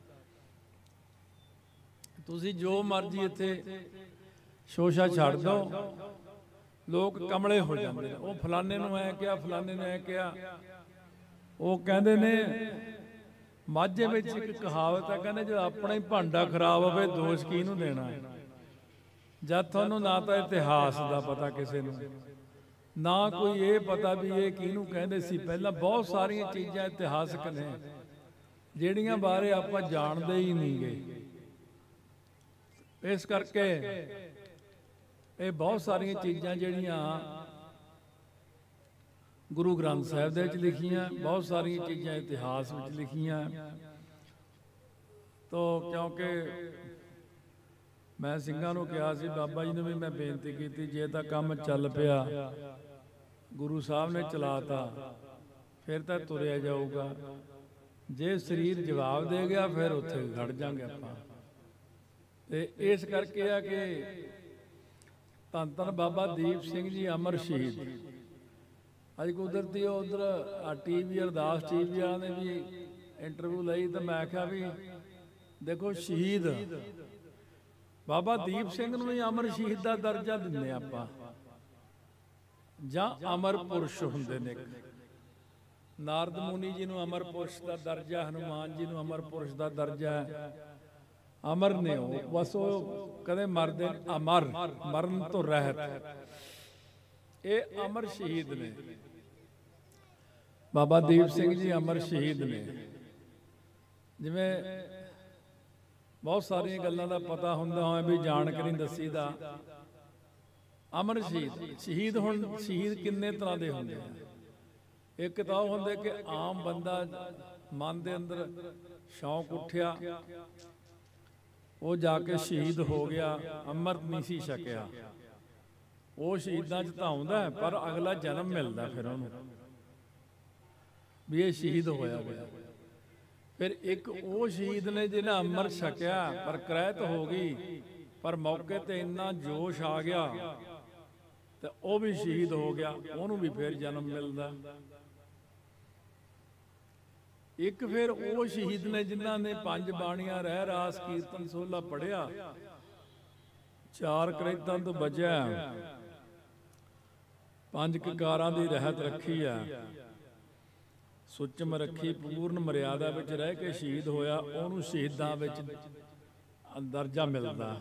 ਤੁਸੀਂ ਜੋ ਮਰਜ਼ੀ ਇੱਥੇ ਸ਼ੋਸ਼ਾ ਛੱਡ ਦਿਓ, ਲੋਕ ਕਮਲੇ ਹੋ ਜਾਂਦੇ ਨੇ। ਉਹ ਫਲਾਣੇ ਨੂੰ ਐ ਕਿਹਾ, ਫਲਾਣੇ ਨੇ ਐ ਕਿਹਾ। ਉਹ ਕਹਿੰਦੇ ਨੇ ਮਾਝੇ ਵਿੱਚ ਇੱਕ ਕਹਾਵਤ ਹੈ, ਕਹਿੰਦੇ ਜੇ ਆਪਣਾ ਹੀ ਭਾਂਡਾ ਖਰਾਬ ਹੋਵੇ ਦੋਸ਼ ਕਿਹਨੂੰ ਦੇਣਾ ਹੈ। ਜਦ ਤੁਹਾਨੂੰ ਨਾ ਤਾਂ ਇਤਿਹਾਸ ਦਾ ਪਤਾ ਕਿਸੇ ਨੂੰ, ਨਾ ਕੋਈ ਇਹ ਪਤਾ ਵੀ ਇਹ ਕਿਹਨੂੰ ਕਹਿੰਦੇ ਸੀ ਪਹਿਲਾਂ। ਬਹੁਤ ਸਾਰੀਆਂ ਚੀਜ਼ਾਂ ਇਤਿਹਾਸਕ ਨੇ ਜਿਹੜੀਆਂ ਬਾਰੇ ਆਪਾਂ ਜਾਣਦੇ ਹੀ ਨਹੀਂ ਗਏ। ਇਸ ਕਰਕੇ ਇਹ ਬਹੁਤ ਸਾਰੀਆਂ ਚੀਜ਼ਾਂ ਜਿਹੜੀਆਂ ਗੁਰੂ ਗ੍ਰੰਥ ਸਾਹਿਬ ਦੇ ਵਿੱਚ ਲਿਖੀਆਂ, ਬਹੁਤ ਸਾਰੀਆਂ ਚੀਜ਼ਾਂ ਇਤਿਹਾਸ ਵਿੱਚ ਲਿਖੀਆਂ। ਤੋ ਕਿਉਂਕਿ ਮੈਂ ਸਿੰਘਾਂ ਨੂੰ ਕਿਹਾ ਸੀ, ਬਾਬਾ ਜੀ ਨੂੰ ਵੀ ਮੈਂ ਬੇਨਤੀ ਕੀਤੀ, ਜੇ ਤਾਂ ਕੰਮ ਚੱਲ ਪਿਆ ਗੁਰੂ ਸਾਹਿਬ ਨੇ ਚਲਾਤਾ ਫਿਰ ਤਾਂ ਤੁਰਿਆ ਜਾਊਗਾ, ਜੇ ਸਰੀਰ ਜਵਾਬ ਦੇ ਗਿਆ ਫਿਰ ਉੱਥੇ ਖੜ ਜਾਾਂਗੇ ਆਪਾਂ। ਤੇ ਇਸ ਕਰਕੇ ਆ ਕਿ ਧੰਨ ਧੰਨ ਬਾਬਾ ਦੀਪ ਸਿੰਘ ਜੀ ਅਮਰ ਸ਼ਹੀਦ। ਅੱਜ ਕੁਦਰਤੀ ਉਧਰ ਟੀਵੀ ਅਰਦਾਸ ਟੀਵੀ ਵਾਲਿਆਂ ਨੇ ਵੀ ਇੰਟਰਵਿਊ ਲਈ, ਤਾਂ ਮੈਂ ਆਖਿਆ ਵੀ ਦੇਖੋ ਸ਼ਹੀਦ ਬਾਬਾ ਦੀਪ ਸਿੰਘ ਨੂੰ ਵੀ ਅਮਰ ਸ਼ਹੀਦ ਦਾ ਦਰਜਾ ਦਿੰਦੇ ਆਪਾਂ, ਜਾਂ ਅਮਰ ਪੁਰਸ਼ ਹੁੰਦੇ ਨੇ। ਨਾਰਦ ਮੁਨੀ ਜੀ ਨੂੰ ਅਮਰ ਪੁਰਸ਼ ਦਾ ਦਰਜਾ, ਹਨੂਮਾਨ ਜੀ ਨੂੰ ਅਮਰ ਪੁਰਸ਼ ਦਾ ਦਰਜਾ ਹੈ। ਅਮਰ ਨੇ ਉਹ, ਬਸ ਉਹ ਕਦੇ ਮਰਦੇ, ਅਮਰ ਮਰਨ ਤੋਂ ਰਹਿਤ, ਇਹ ਅਮਰ ਸ਼ਹੀਦ ਨੇ। ਬਾਬਾ ਦੀਪ ਸਿੰਘ ਜੀ ਅਮਰ ਸ਼ਹੀਦ ਨੇ। ਜਿਵੇਂ ਬਹੁਤ ਸਾਰੀਆਂ ਗੱਲਾਂ ਦਾ ਪਤਾ ਹੁੰਦਾ ਹੋਵੇ ਵੀ ਜਾਣਕਾਰੀ ਦੱਸੀ ਦਾ। ਅਮਰ ਸ਼ਹੀਦ, ਸ਼ਹੀਦ ਹੁਣ ਸ਼ਹੀਦ ਕਿੰਨੇ ਤਰ੍ਹਾਂ ਦੇ ਹੁੰਦੇ ਆ। ਇੱਕ ਤਾਂ ਉਹ ਹੁੰਦੇ ਕਿ ਆਮ ਬੰਦਾ ਮਨ ਦੇ ਅੰਦਰ ਸ਼ੌਂਕ ਉੱਠਿਆ, ਉਹ ਜਾ ਕੇ ਸ਼ਹੀਦ ਹੋ ਗਿਆ, ਅੰਮ੍ਰਿਤ ਨਹੀਂ ਸੀ ਛਕਿਆ, ਉਹ ਸ਼ਹੀਦਾਂ 'ਚ ਤਾਂ ਆਉਂਦਾ, ਪਰ ਅਗਲਾ ਜਨਮ ਮਿਲਦਾ ਫਿਰ ਉਹਨੂੰ ਵੀ ਇਹ ਸ਼ਹੀਦ ਹੋਇਆ ਗਿਆ। ਫਿਰ ਇੱਕ ਉਹ ਸ਼ਹੀਦ ਨੇ ਜਿਹਨੇ ਅੰਮ੍ਰਿਤ ਛਕਿਆ ਪਰ ਕਰੈਤ ਹੋ ਗਈ, ਪਰ ਮੌਕੇ ਤੇ ਇੰਨਾ ਜੋਸ਼ ਆ ਗਿਆ ਤੇ ਉਹ ਵੀ ਸ਼ਹੀਦ ਹੋ ਗਿਆ, ਉਹਨੂੰ ਵੀ ਫਿਰ ਜਨਮ ਮਿਲਦਾ। ਇੱਕ ਫਿਰ ਉਹ ਸ਼ਹੀਦ ਨੇ ਜਿਨ੍ਹਾਂ ਨੇ ਪੰਜ ਬਾਣੀਆਂ ਰਹਿ ਰਾਸ ਕੀਰਤਨ ਸੋਲਾ ਪੜਿਆ, ਚਾਰ ਕਰੇਤਾਂ ਤੋਂ ਬਚਿਆ, ਪੰਜ ਕਕਾਰਾਂ ਦੀ ਰਹਿਤ ਰੱਖੀ ਆ, ਸੁੱਚਮ ਰੱਖੀ, ਪੂਰਨ ਮਰਿਆਦਾ ਵਿੱਚ ਰਹਿ ਕੇ ਸ਼ਹੀਦ ਹੋਇਆ, ਉਹਨੂੰ ਸ਼ਹੀਦਾਂ ਵਿੱਚ ਦਰਜਾ ਮਿਲਦਾ।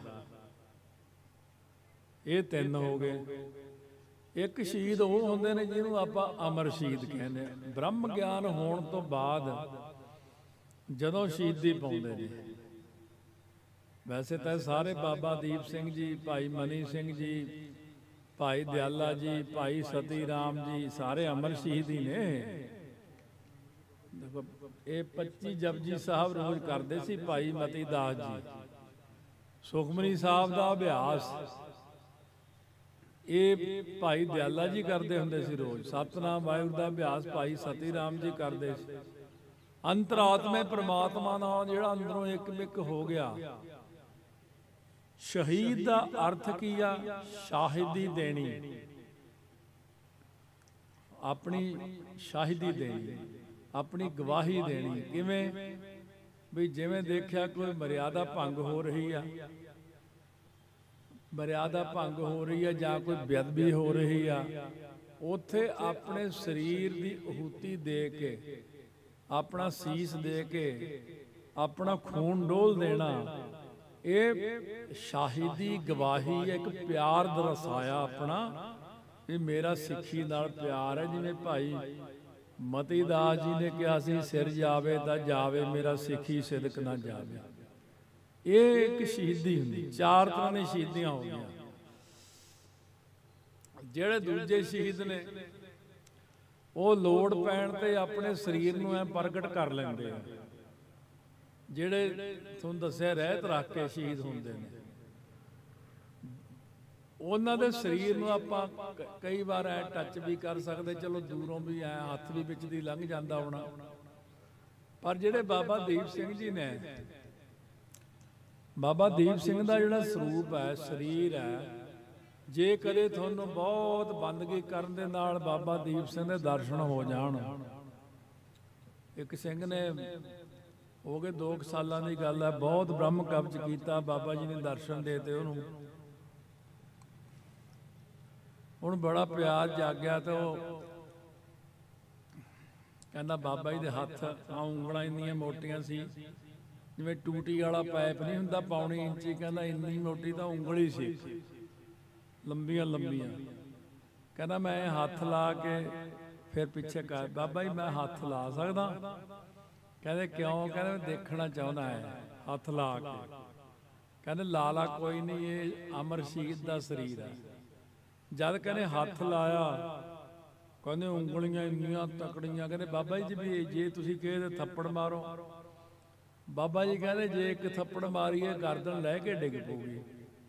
ਇਹ ਤਿੰਨ ਹੋ ਗਏ। ਇੱਕ ਸ਼ਹੀਦ ਉਹ ਹੁੰਦੇ ਨੇ ਜਿਹਨੂੰ ਆਪਾਂ ਅਮਰ ਸ਼ਹੀਦ ਕਹਿੰਦੇ ਆ। ਬ੍ਰਹਮ ਗਿਆਨ ਹੋਣ ਤੋਂ ਬਾਅਦ ਜਦੋਂ ਸ਼ਹੀਦੀ ਪਾਉਂਦੇ ਨੇ, ਵੈਸੇ ਤਾਂ ਸਾਰੇ ਬਾਬਾ ਦੀਪ ਸਿੰਘ ਜੀ, ਭਾਈ ਮਨੀ ਸਿੰਘ ਜੀ, ਭਾਈ ਦਿਆਲਾ ਜੀ, ਭਾਈ ਸਤੀ ਰਾਮ ਜੀ, ਸਾਰੇ ਅਮਰ ਸ਼ਹੀਦ ਹੀ ਨੇ। ਦੇਖੋ ਇਹ ਪੱਚੀ ਜਪਜੀ ਸਾਹਿਬ ਰੋਜ਼ ਕਰਦੇ ਸੀ ਭਾਈ ਮਤੀ ਦਾਸ ਜੀ। ਸੁਖਮਨੀ ਸਾਹਿਬ ਦਾ ਅਭਿਆਸ ਇਹ ਭਾਈ ਦਿਆਲਾ ਜੀ ਕਰਦੇ ਹੁੰਦੇ ਸੀ ਰੋਜ਼। ਸਤਨਾਮ ਵਾਹਿਗੁਰੂ ਦਾ ਅਭਿਆਸ ਭਾਈ ਸਤੀ ਰਾਮ ਜੀ ਕਰਦੇ ਸੀ। ਅੰਤਰਾਤਮੇ ਪ੍ਰਮਾਤਮਾ ਨਾਲ ਜਿਹੜਾ ਅੰਦਰੋਂ ਇੱਕ ਮਿਕ ਹੋ ਗਿਆ। ਸ਼ਹੀਦ ਦਾ ਅਰਥ ਕੀ ਆ? ਸ਼ਾਹਿਦੀ ਦੇਣੀ, ਆਪਣੀ ਸ਼ਾਹਿਦੀ ਦੇਣੀ, ਆਪਣੀ ਗਵਾਹੀ ਦੇਣੀ। ਕਿਵੇਂ? ਵੀ ਜਿਵੇਂ ਦੇਖਿਆ ਕੋਈ ਮਰਿਆਦਾ ਭੰਗ ਹੋ ਰਹੀ ਆ, ਮਰਿਆਦਾ ਭੰਗ ਹੋ ਰਹੀ ਆ ਜਾਂ ਕੋਈ ਬੇਅਦਬੀ ਹੋ ਰਹੀ ਆ, ਉੱਥੇ ਆਪਣੇ ਸਰੀਰ ਦੀ ਆਹੂਤੀ ਦੇ ਕੇ, ਆਪਣਾ ਸੀਸ ਦੇ ਕੇ, ਆਪਣਾ ਖੂਨ ਡੋਲ ਦੇਣਾ, ਇਹ ਸ਼ਾਹਿਦੀ ਗਵਾਹੀ, ਇੱਕ ਪਿਆਰ ਦਰਸਾਇਆ ਆਪਣਾ ਵੀ ਮੇਰਾ ਸਿੱਖੀ ਨਾਲ ਪਿਆਰ ਹੈ। ਜਿਵੇਂ ਭਾਈ ਮਤੀ ਦਾਸ ਜੀ ਨੇ ਕਿਹਾ ਸੀ, ਸਿਰ ਜਾਵੇ ਤਾਂ ਜਾਵੇ, ਮੇਰਾ ਸਿੱਖੀ ਸਿਦਕ ਨਾ ਜਾਵੇ। ਇਹ ਇੱਕ ਸ਼ਹੀਦੀ ਹੁੰਦੀ। ਚਾਰ ਤਰ੍ਹਾਂ ਦੀਆਂ ਸ਼ਹੀਦੀਆਂ ਹੋ ਗਈਆਂ। ਜਿਹੜੇ ਦੂਜੇ ਸ਼ਹੀਦ ਨੇ ਉਹ ਲੋੜ ਪੈਣ ਤੇ ਆਪਣੇ ਸਰੀਰ ਨੂੰ ਐ ਪ੍ਰਗਟ ਕਰ ਲੈਂਦੇ ਆ। ਜਿਹੜੇ ਤੁਹਾਨੂੰ ਦੱਸਿਆ ਰਹਿਤ ਰੱਖ ਕੇ ਸ਼ਹੀਦ ਹੁੰਦੇ ਨੇ, ਉਹਨਾਂ ਦੇ ਸਰੀਰ ਨੂੰ ਆਪਾਂ ਕਈ ਵਾਰ ਐ ਟੱਚ ਵੀ ਕਰ ਸਕਦੇ, ਚਲੋ ਦੂਰੋਂ ਵੀ ਐ ਹੱਥ ਵੀ ਵਿੱਚ ਦੀ ਲੰਘ ਜਾਂਦਾ ਹੋਣਾ। ਪਰ ਜਿਹੜੇ ਬਾਬਾ ਦੀਪ ਸਿੰਘ ਜੀ ਨੇ बाबा दीप सिंह का जिहड़ा स्वरूप है, शरीर है, जे कदे तुहानूं बहुत बंदगी करन दे नाल बाबा दीप सिंह दे दर्शन हो जाण। एक सिंह ने हो गए दो सालों की गल है, बहुत ब्रह्म कवच किया, बाबा जी ने दर्शन देते उन्होंने, उन्होंने बड़ा प्यार जागया। तो कहना बाबा जी के हथ आ उंगलां इन्नियां मोटियां सी, जिवें टूटी वाला पाइप नहीं हुंदा पौनी इंची, कहना इन्नी मोटी तो उंगल ही सी, लंबियां लंबियां। कहना मैं हथ ला के फिर पिछे कर, बाबा जी मैं हथ ला सकदा? कहते क्यों? कहते मैं देखना चाहना है हथ ला के। कहते ला ला कोई नहीं, ये अमर शहीद का शरीर है। जद कहने हथ लाया, कहते उंगलियां इन्नियां तकड़ियां। कहते बाबा जी भी जे तुसीं कहे थप्पड़ मारो। बाबा जी कहते जे एक थप्पड़ मारीए गर्दन लैके डिग पऊगी,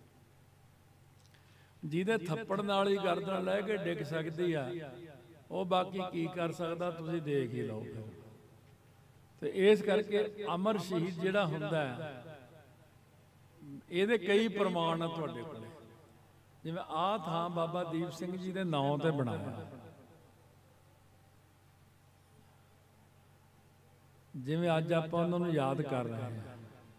जिहदे थप्पड़ नाल ही गर्दन लैके डिग सकदी आ, वो बाकी की कर सकदा, तुसीं देख ही लो। तो इस करके अमर शहीद जिहड़ा हुंदा है, इहदे कई प्रमाण आ तुहाडे कोल। जिवें आ थां बाबा दीप सिंह जी दे नाम ते बनाया, जिवें अज आपां उन्हां नूं याद कर रहे हैं,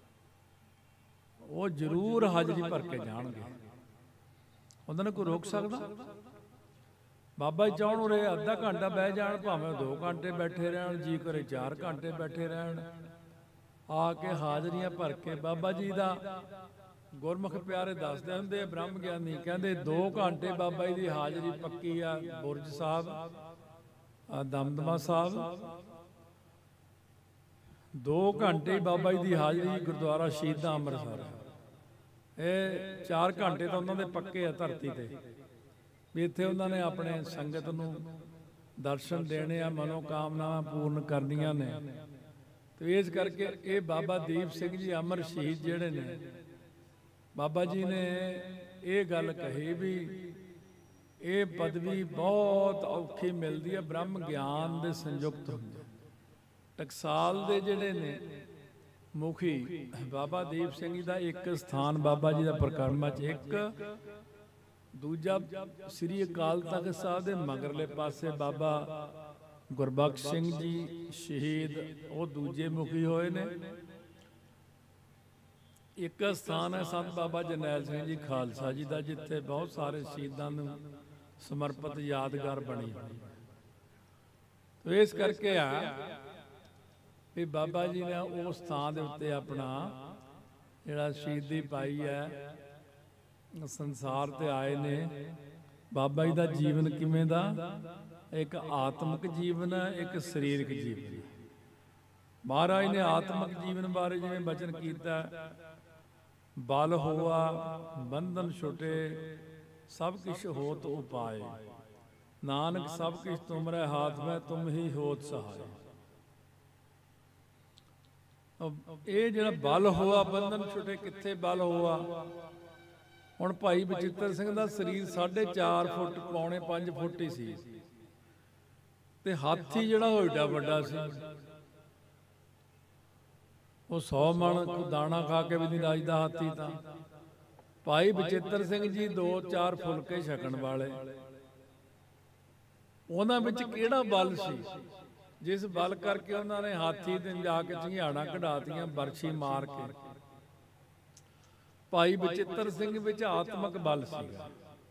वो जरूर हाजरी भर के जाणगे। उन्हां ने कोई रोक सकदा? बाबा जी चाहण उरे अद्धा घंटा बह जाण, भावें दो घंटे बैठे रहण, जी करे चार घंटे बैठे रहण, आके हाजरियां भर के। बाबा जी दा गुरमुख प्यारे दसदे हुंदे ब्रह्म ज्ञानी, कहंदे दो घंटे बाबा जी की हाजरी पक्की आ बुरज साहब दमदमा साहब, दो घंटे बाबा जी की हाजरी गुरुद्वारा शहीदां अमृतसर, ये चार घंटे तो उन्होंने पक्के आ धरती ते भी इत्थे उन्होंने अपने संगत नूं दर्शन देने आ, मनोकामनावां पूर्ण करनियां ने। तो इस करके ये बाबा दीप सिंह जी अमर शहीद जिहड़े ने, बाबा जी ने ये गल कही भी ये पदवी बहुत औखी मिलती है, ब्रह्म ज्ञान दे संयुक्त हुंदे। टकसाल दे जिहड़े ने मुखी बाबा दीप सिंह जी का एक स्थान बाबा जी का परिक्रमा च एक, दूजा श्री अकाल तख्त साहब के मगरले पासे बाबा गुरबख्श सिंह जी शहीद, वो दूजे मुखी होए ने। एक स्थान है संत बाबा जरनैल सिंह जी खालसा जी का, जिथे बहुत सारे शहीदों नूं समर्पित यादगार बनी। तो इस करके आ भी बाबा जी ने उस स्थान के उत्ते अपना जिहड़ा शहीदी पाई है, संसार ते आए ने। बाबा जी का जीवन किवें दा, एक आत्मक जीवन है, एक शरीरक जीवन है। महाराज ने आत्मक जीवन बारे जिवें बचन कीता, बल होआ बंधन छुटे सब किछ होत उपाय, नानक सब किछ तुमरे हाथ में तुम ही होत सहाय। ये जिहड़ा बल होआ बंधन छुटे, कित्थे बल होआ? हुण भाई बचित्र सिंह दा शरीर साढ़े चार फुट पौने पांच फुट ही सी, ते हाथी जिहड़ा ओ एडा वड्डा सी, वो सौ मन दाना खा के भी नहीं राजदा हाथी। तां भाई बचित्र सिंह जी दो चार फुलके छकण वाले, उन्हां विच किहड़ा बल सी जिस बल करके उन्होंने हाथी ते जाके झंझाड़ां कढातियां बरछी मार के। भाई बचित्र सिंह विच आत्मक बल सीगा।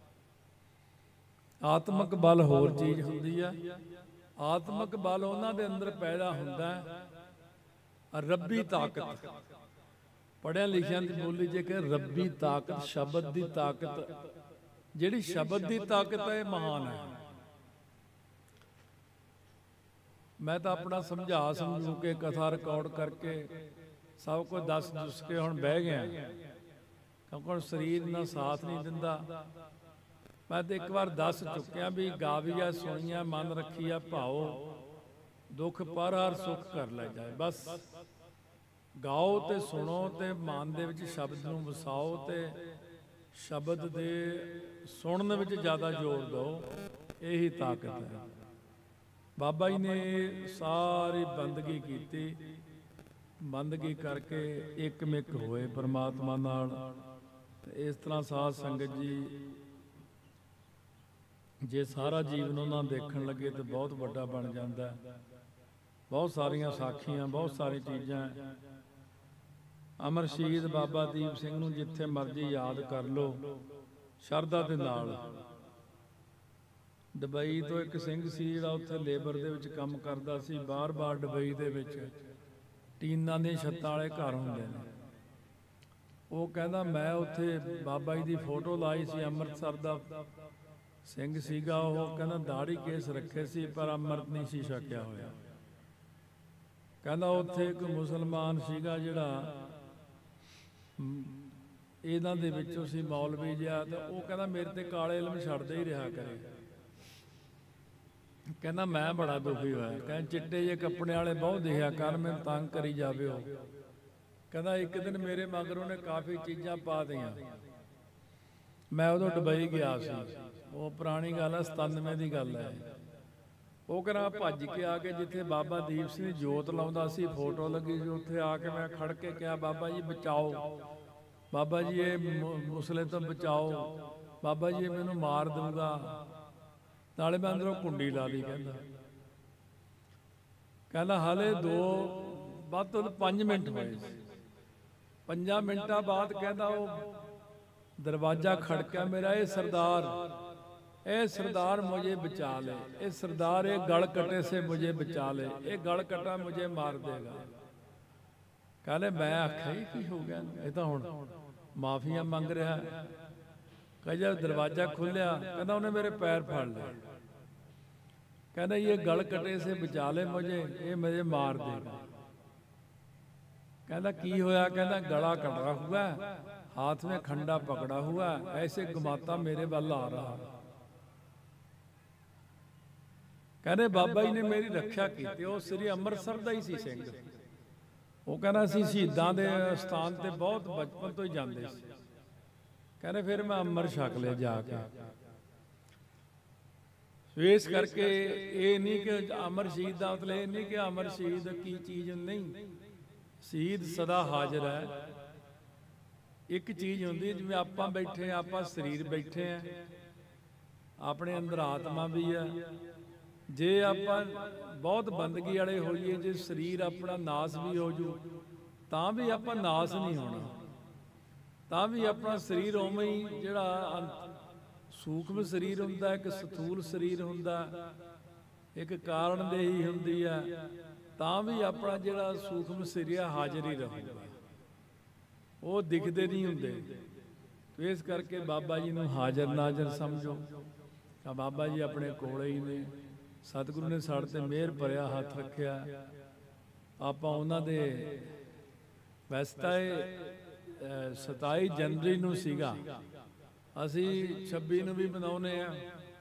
आत्मक बल होर चीज हुंदी है, आत्मक बल उन्हां दे अंदर पैदा हुंदा है रब्बी ताकत। पढ़िया लिखिया की बोली जे कि रब्बी ताकत, शब्द की ताकत, जिहड़ी शब्द की ताकत है महान है। मैं तो अपना समझा समझू के कथा रिकॉर्ड करके सब कुछ दस दुस के हुण बह गया, क्योंकि शरीर ना साथ नहीं दिंदा। मैं तो एक बार दस चुकिया भी गाविया सुनिया मन रखिया भाओ, दुख पर हर सुख कर ले जाए। बस गाओ ते सुनो ते मन दे विच शब्द नूं वसाओ ते शब्द दे सुनने विच ज़्यादा जोर दो, यही ताकत है। बाबा जी ने सारी बंदगी की, ਬੰਦਗੀ ਕਰਕੇ ਇੱਕ ਮਿੱਕ ਹੋਏ ਪਰਮਾਤਮਾ ਨਾਲ। ਤੇ ਇਸ ਤਰ੍ਹਾਂ ਸਾਧ ਸੰਗਤ ਜੀ ਜੇ ਸਾਰਾ ਜੀਵਨ ਉਹਨਾਂ ਦੇਖਣ ਲੱਗੇ ਤਾਂ ਬਹੁਤ ਵੱਡਾ ਬਣ ਜਾਂਦਾ। ਬਹੁਤ ਸਾਰੀਆਂ ਸਾਖੀਆਂ, ਬਹੁਤ ਸਾਰੀਆਂ ਚੀਜ਼ਾਂ। ਅਮਰ ਸ਼ਹੀਦ ਬਾਬਾ ਦੀਪ ਸਿੰਘ ਨੂੰ ਜਿੱਥੇ ਮਰਜ਼ੀ ਯਾਦ ਕਰ ਲਓ ਸ਼ਰਧਾ ਦੇ ਨਾਲ। ਦੁਬਈ ਤੋਂ ਇੱਕ ਸਿੰਘ ਸੀ ਜਿਹੜਾ ਉੱਥੇ ਲੇਬਰ ਦੇ ਵਿੱਚ ਕੰਮ ਕਰਦਾ ਸੀ। ਬਾਰ-ਬਾਰ ਦੁਬਈ ਦੇ ਵਿੱਚ ਟੀਨਾਂ ਦੀਆਂ ਛੱਤਾਂ ਵਾਲੇ ਘਰ ਹੁੰਦੇ ਨੇ। ਉਹ ਕਹਿੰਦਾ ਮੈਂ ਉੱਥੇ ਬਾਬਾ ਜੀ ਦੀ ਫੋਟੋ ਲਾਈ ਸੀ। ਅੰਮ੍ਰਿਤਸਰ ਦਾ ਸਿੰਘ ਸੀਗਾ ਉਹ। ਕਹਿੰਦਾ ਦਾੜੀ ਕੇਸ ਰੱਖੇ ਸੀ ਪਰ ਅੰਮ੍ਰਿਤ ਨਹੀਂ ਸੀ ਛਕਿਆ ਹੋਇਆ। ਕਹਿੰਦਾ ਉੱਥੇ ਇੱਕ ਮੁਸਲਮਾਨ ਸੀਗਾ ਜਿਹੜਾ ਇਹਨਾਂ ਦੇ ਵਿੱਚੋਂ ਸੀ ਮੌਲਵੀ ਜਿਹਾ। ਤਾਂ ਉਹ ਕਹਿੰਦਾ ਮੇਰੇ ਤੇ ਕਾਲੇ ਇਲਮ ਛੱਡਦੇ ਹੀ ਰਿਹਾ ਕਰੇ। ਕਹਿੰਦਾ ਮੈਂ ਬੜਾ ਦੁਖੀ ਹੋਇਆ। ਕਹਿੰਦਾ ਚਿੱਟੇ ਜਿਹੇ ਕੱਪੜੇ ਵਾਲੇ ਬਹੁਤ ਦੇਖਿਆ ਕਰ, ਮੈਨੂੰ ਤੰਗ ਕਰੀ ਜਾਵੇ ਉਹ। ਕਹਿੰਦਾ ਇੱਕ ਦਿਨ ਮੇਰੇ ਮਗਰ ਉਹਨੇ ਕਾਫੀ ਚੀਜ਼ਾਂ ਪਾ ਦਈਆਂ। ਮੈਂ ਉਦੋਂ ਦੁਬਈ ਗਿਆ ਸੀ, ਉਹ ਪੁਰਾਣੀ ਗੱਲ ਹੈ, ਸਤਾਨਵੇਂ ਦੀ ਗੱਲ ਹੈ। ਉਹ ਕਹਿੰਦਾ ਭੱਜ ਕੇ ਆ ਕੇ ਜਿੱਥੇ ਬਾਬਾ ਦੀਪ ਸਿੰਘ ਜੋਤ ਲਾਉਂਦਾ ਸੀ, ਫੋਟੋ ਲੱਗੀ ਸੀ, ਉੱਥੇ ਆ ਕੇ ਮੈਂ ਖੜ ਕੇ ਕਿਹਾ ਬਾਬਾ ਜੀ ਬਚਾਓ, ਬਾਬਾ ਜੀ ਇਹ ਮੁਸਲੇ ਤੋਂ ਬਚਾਓ, ਬਾਬਾ ਜੀ ਇਹ ਮੈਨੂੰ ਮਾਰ ਦੂੰਗਾ। ਨਾਲੇ ਮੈਂ ਅੰਦਰੋਂ ਕੁੰਡੀ ਲਾ ਲਈ। ਕਹਿੰਦਾ ਕਹਿੰਦਾ ਹਾਲੇ ਦੋ ਵੱਧ ਤੋਂ ਪੰਜ ਮਿੰਟ ਹੋਏ। ਪੰਜਾਂ ਮਿੰਟਾਂ ਬਾਅਦ ਕਹਿੰਦਾ ਉਹ ਦਰਵਾਜ਼ਾ ਖੜਕਿਆ ਮੇਰਾ। ਇਹ ਸਰਦਾਰ, ए सरदार मुझे बचा ले, ए सरदार ये गल कटे से मुझे बचा ले, ये गल कटा मुझे मार देगा। कहले मैं आख्या ही की हो गया, ये तो हुण माफिया मंग रहा है। कह जब दरवाजा खुलिया कहना उन्हें मेरे पैर फाड़ लिया। कहना ये गल कटे से बचा ले मुझे, ये मुझे मार देगा। कहना की होया? कहना गला कटा हुआ है, हाथ में खंडा पकड़ा हुआ है, ऐसे घुमाता मेरे वाल आ रहा। कहने बाबा जी ने मेरी रक्षा की। वो श्री अमृतसर का ही सी सिंह। वो कहना सी शहीदां दे स्थान ते बहुत बचपन तो ही जाते। कहने फिर मैं अमृत छक ले जाके। इस करके ये नहीं कि अमर शहीद का मतलब ये नहीं कि अमर शहीद की चीज नहीं, शहीद सदा हाजिर है। एक चीज होंगी जिवें आपां बैठे हैं, आपां शरीर बैठे हैं, अपने अंदर आत्मा भी है। जे आपां बहुत बंदगी वाले होइए, जे शरीर अपना नाश भी हो जू तां भी आपां नाश नहीं होना, तां भी अपना शरीर उवें ही जिहड़ा सूक्ष्म शरीर हुंदा, एक स्थूल शरीर हुंदा, एक कारण देही हुंदी है, तां भी अपना जिहड़ा सूक्ष्म शरीर हाजिर ही रहूगा, वो दिखते नहीं हुंदे। तो इस करके बाबा जी नूं हाजिर नाजिर समझो। बाबा जी अपने कोले ही ने, सतगुरु ने साढ़े ते मेहर भरिया हथ रखिया। आपां उन्हां दे वैसे तां ये सताई जनवरी नूं सीगा, असी छब्बी नूं भी मनाउने आ,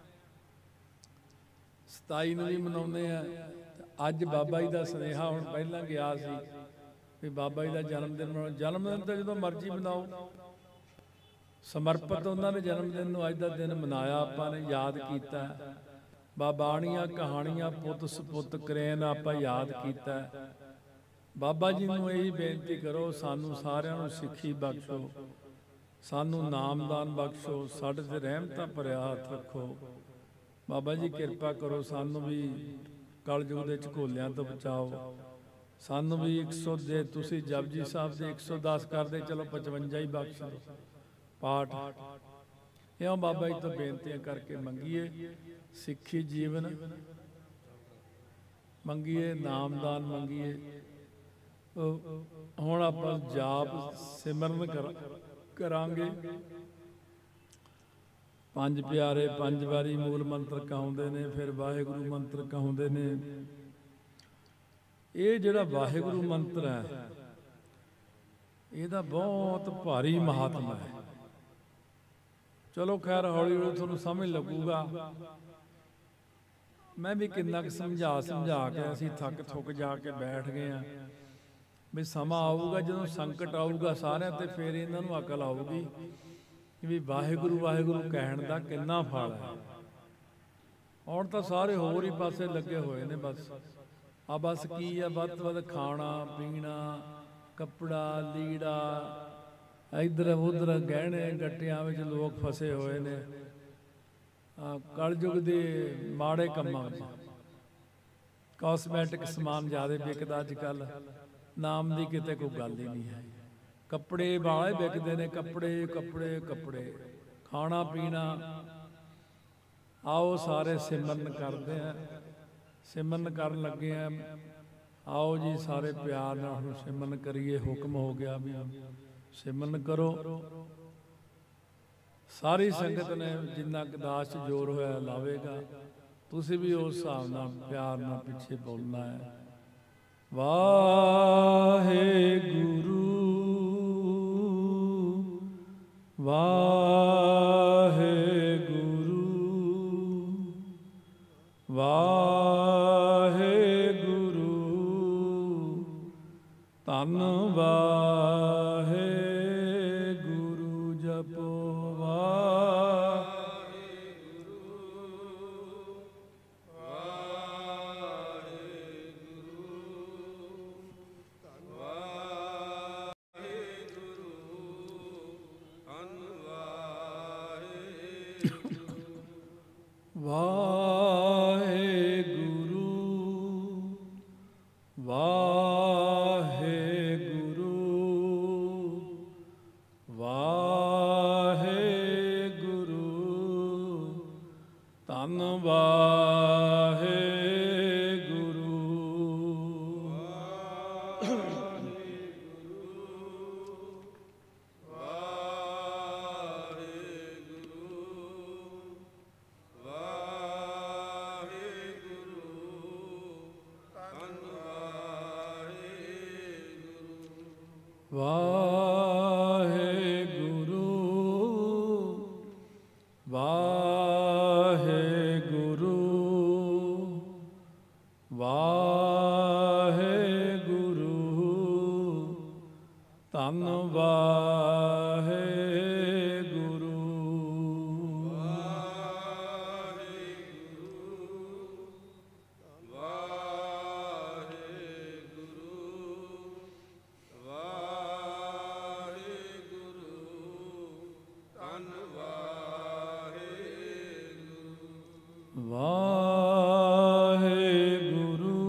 सताई नूं भी मनाउने आ। अज बाबा जी दा सुनेहा हुण पहलां गया सी भी बाबा जी दा जन्मदिन मनाओ। जन्मदिन तो जदों मर्जी मनाओ, समर्पित उन्होंने जन्मदिन नूं अज दा दिन मनाया, आपां ने याद कीता। बाबाणियां कहानियां पुत सपुत करेन आपां याद कीता। बाबा जी नूं यही बेनती करो, सानू सारिआं नूं सिੱਖੀ बख्शो, सानू नामदान बख्शो, साडे ते रहमतां भरिआ हथ रखो। बाबा जी किरपा करो, सानू भी कलयुग दे झकोलियां तो बचाओ। सानू भी एक सौ दे तुसीं जपजी साहब दे एक सौ दस करदे चलो पचवंजा ही बख्श दो पाठ। इउं बाबा जी तो बेनतियां करके मंगीए सिੱਖੀ जीवन, मंगीए नामदान, मंगीए। हुण आपां जाप सिमरन कर करांगे। पंज प्यारे पंज वारी मूल मंत्र कहाउंदे ने, फिर वाहिगुरू मंत्र कहाउंदे ने। ये जिहड़ा वाहिगुरू मंत्र है इहदा बहुत भारी महात्मा है। चलो खैर हौली हौली तुहानूं समझ लगूगा। मैं भी किन्ना क समझा समझा के असीं थक थुक जाके बैठ गए हैं भी समा आऊगा जदों संकट आऊगा सारिਆਂ ते, फिर इन्हां नूं अकल आऊगी भी वाहिगुरू वाहिगुरू कहण दा किन्ना फल है। हुण तां सारे होर ही पासे लगे होए ने, बस ਆ ਬਸ ਕੀ ਆ, ਵੱਧ ਤੋਂ ਵੱਧ ਖਾਣਾ ਪੀਣਾ, ਕੱਪੜਾ ਲੀੜਾ, ਇੱਧਰ ਉੱਧਰ ਗਹਿਣੇ ਗੱਟਿਆਂ ਵਿੱਚ ਲੋਕ ਫਸੇ ਹੋਏ ਨੇ। ਕਲਯੁਗ ਦੇ ਮਾੜੇ ਕੰਮਾਂ ਵਿੱਚ ਕਾਸਮੈਟਿਕ ਸਮਾਨ ਜ਼ਿਆਦਾ ਵਿਕਦਾ ਅੱਜ ਕੱਲ੍ਹ, ਨਾਮ ਦੀ ਕਿਤੇ ਕੋਈ ਗੱਲ ਹੀ ਨਹੀਂ ਹੈ। ਕੱਪੜੇ ਵਾਲੇ ਵਿਕਦੇ ਨੇ, ਕੱਪੜੇ ਕੱਪੜੇ ਕੱਪੜੇ, ਖਾਣਾ ਪੀਣਾ। ਆਓ ਸਾਰੇ ਸਿਮਰਨ ਕਰਦੇ ਆ, ਸਿਮਰਨ ਕਰਨ ਲੱਗੇ ਆ। ਆਓ ਜੀ ਸਾਰੇ ਪਿਆਰ ਨਾਲ ਹੁਣ ਸਿਮਰਨ ਕਰੀਏ। ਹੁਕਮ ਹੋ ਗਿਆ ਵੀ ਸਿਮਰਨ ਕਰੋ। ਸਾਰੀ ਸੰਗਤ ਨੇ ਜਿੰਨਾ ਕਦਾਸ 'ਚ ਜ਼ੋਰ ਹੋਇਆ ਲਾਵੇਗਾ, ਤੁਸੀਂ ਵੀ ਉਸ ਹਿਸਾਬ ਨਾਲ ਪਿਆਰ ਨਾਲ ਪਿੱਛੇ ਬੋਲਣਾ ਹੈ। ਵਾਹਿਗੁਰੂ ਵਾਹਿਗੁਰੂ ਵਾਹਿਗੁਰੂ ਧੰਨ ਵਾਹਿਗੁਰੂ ਜਪੋ ਵਾਹਿਗੁਰੂ ਵਾਹਿਗੁਰੂ ਵਾਹਿਗੁਰੂ ਧੰਨ ਵਾਹਿਗੁਰੂ ਵਾਹਿਗੁਰੂ ਵਾਹਿਗੁਰੂ ਵਾਹਿਗੁਰੂ ਧੰਨ ਵਾਹਿਗੁਰੂ ਵਾਹਿਗੁਰੂ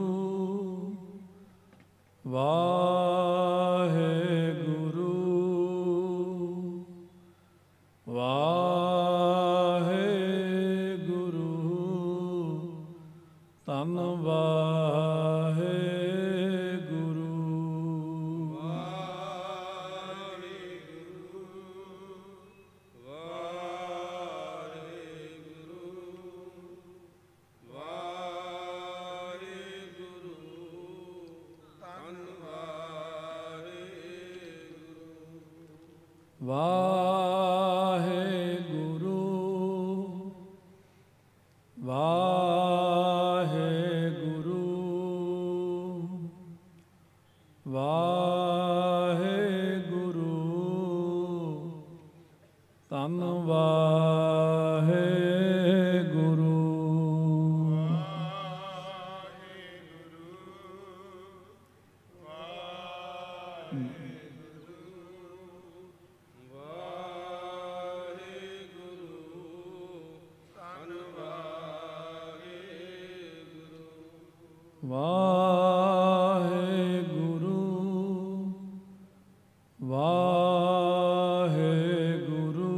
ਵਾਹਿਗੁਰੂ ਵਾਹਿਗੁਰੂ ਧੰਨ ਵਾਹਿਗੁਰੂ ਵਾਹਿਗੁਰੂ ਵਾਹਿਗੁਰੂ ਵਾਹਿਗੁਰੂ ਧੰਨ ਵਾਹਿਗੁਰੂ ਵਾਹਿਗੁਰੂ ਵਾਹਿਗੁਰੂ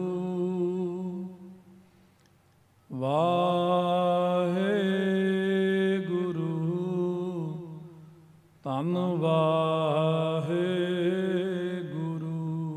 ਵਾਹਿਗੁਰੂ ਧੰਨ ਵਾਹਿਗੁਰੂ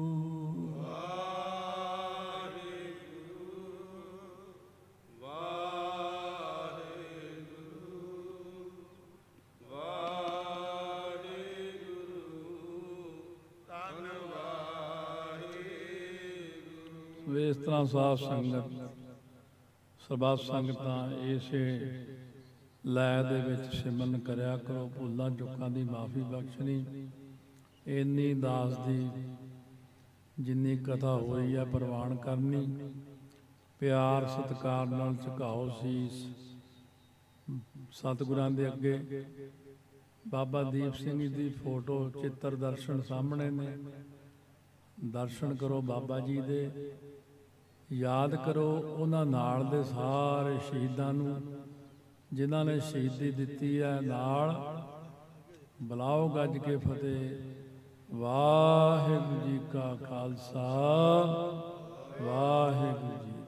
ਇਸ ਤਰ੍ਹਾਂ ਸਾਧ ਸੰਗਤ ਸਰਬੱਤ ਸੰਗਤਾਂ ਇਸੇ ਲੈ ਦੇ ਵਿੱਚ ਸਿਮਰਨ ਕਰਿਆ ਕਰੋ। ਭੁੱਲਾਂ ਚੁੱਕਾਂ ਦੀ ਮਾਫੀ ਬਖਸ਼ਣੀ। ਇੰਨੀ ਦਾਸ ਦੀ ਜਿੰਨੀ ਕਥਾ ਹੋਈ ਹੈ ਪ੍ਰਵਾਨ ਕਰਨੀ। ਪਿਆਰ ਸਤਿਕਾਰ ਨਾਲ ਝੁਕਾਓ ਸੀਸ ਸਤਿਗੁਰਾਂ ਦੇ ਅੱਗੇ। ਬਾਬਾ ਦੀਪ ਸਿੰਘ ਜੀ ਦੀ ਫੋਟੋ ਚਿੱਤਰ ਦਰਸ਼ਨ ਸਾਹਮਣੇ ਨੇ। ਦਰਸ਼ਨ ਕਰੋ ਬਾਬਾ ਜੀ ਦੇ, ਯਾਦ ਕਰੋ ਉਹਨਾਂ ਨਾਲ ਦੇ ਸਾਰੇ ਸ਼ਹੀਦਾਂ ਨੂੰ ਜਿਨ੍ਹਾਂ ਨੇ ਸ਼ਹੀਦੀ ਦਿੱਤੀ ਹੈ। ਨਾਲ ਬੁਲਾਓ ਗੱਜ ਕੇ ਫਤਿਹ। ਵਾਹਿਗੁਰੂ ਜੀ ਕਾ ਖਾਲਸਾ, ਵਾਹਿਗੁਰੂ ਜੀ।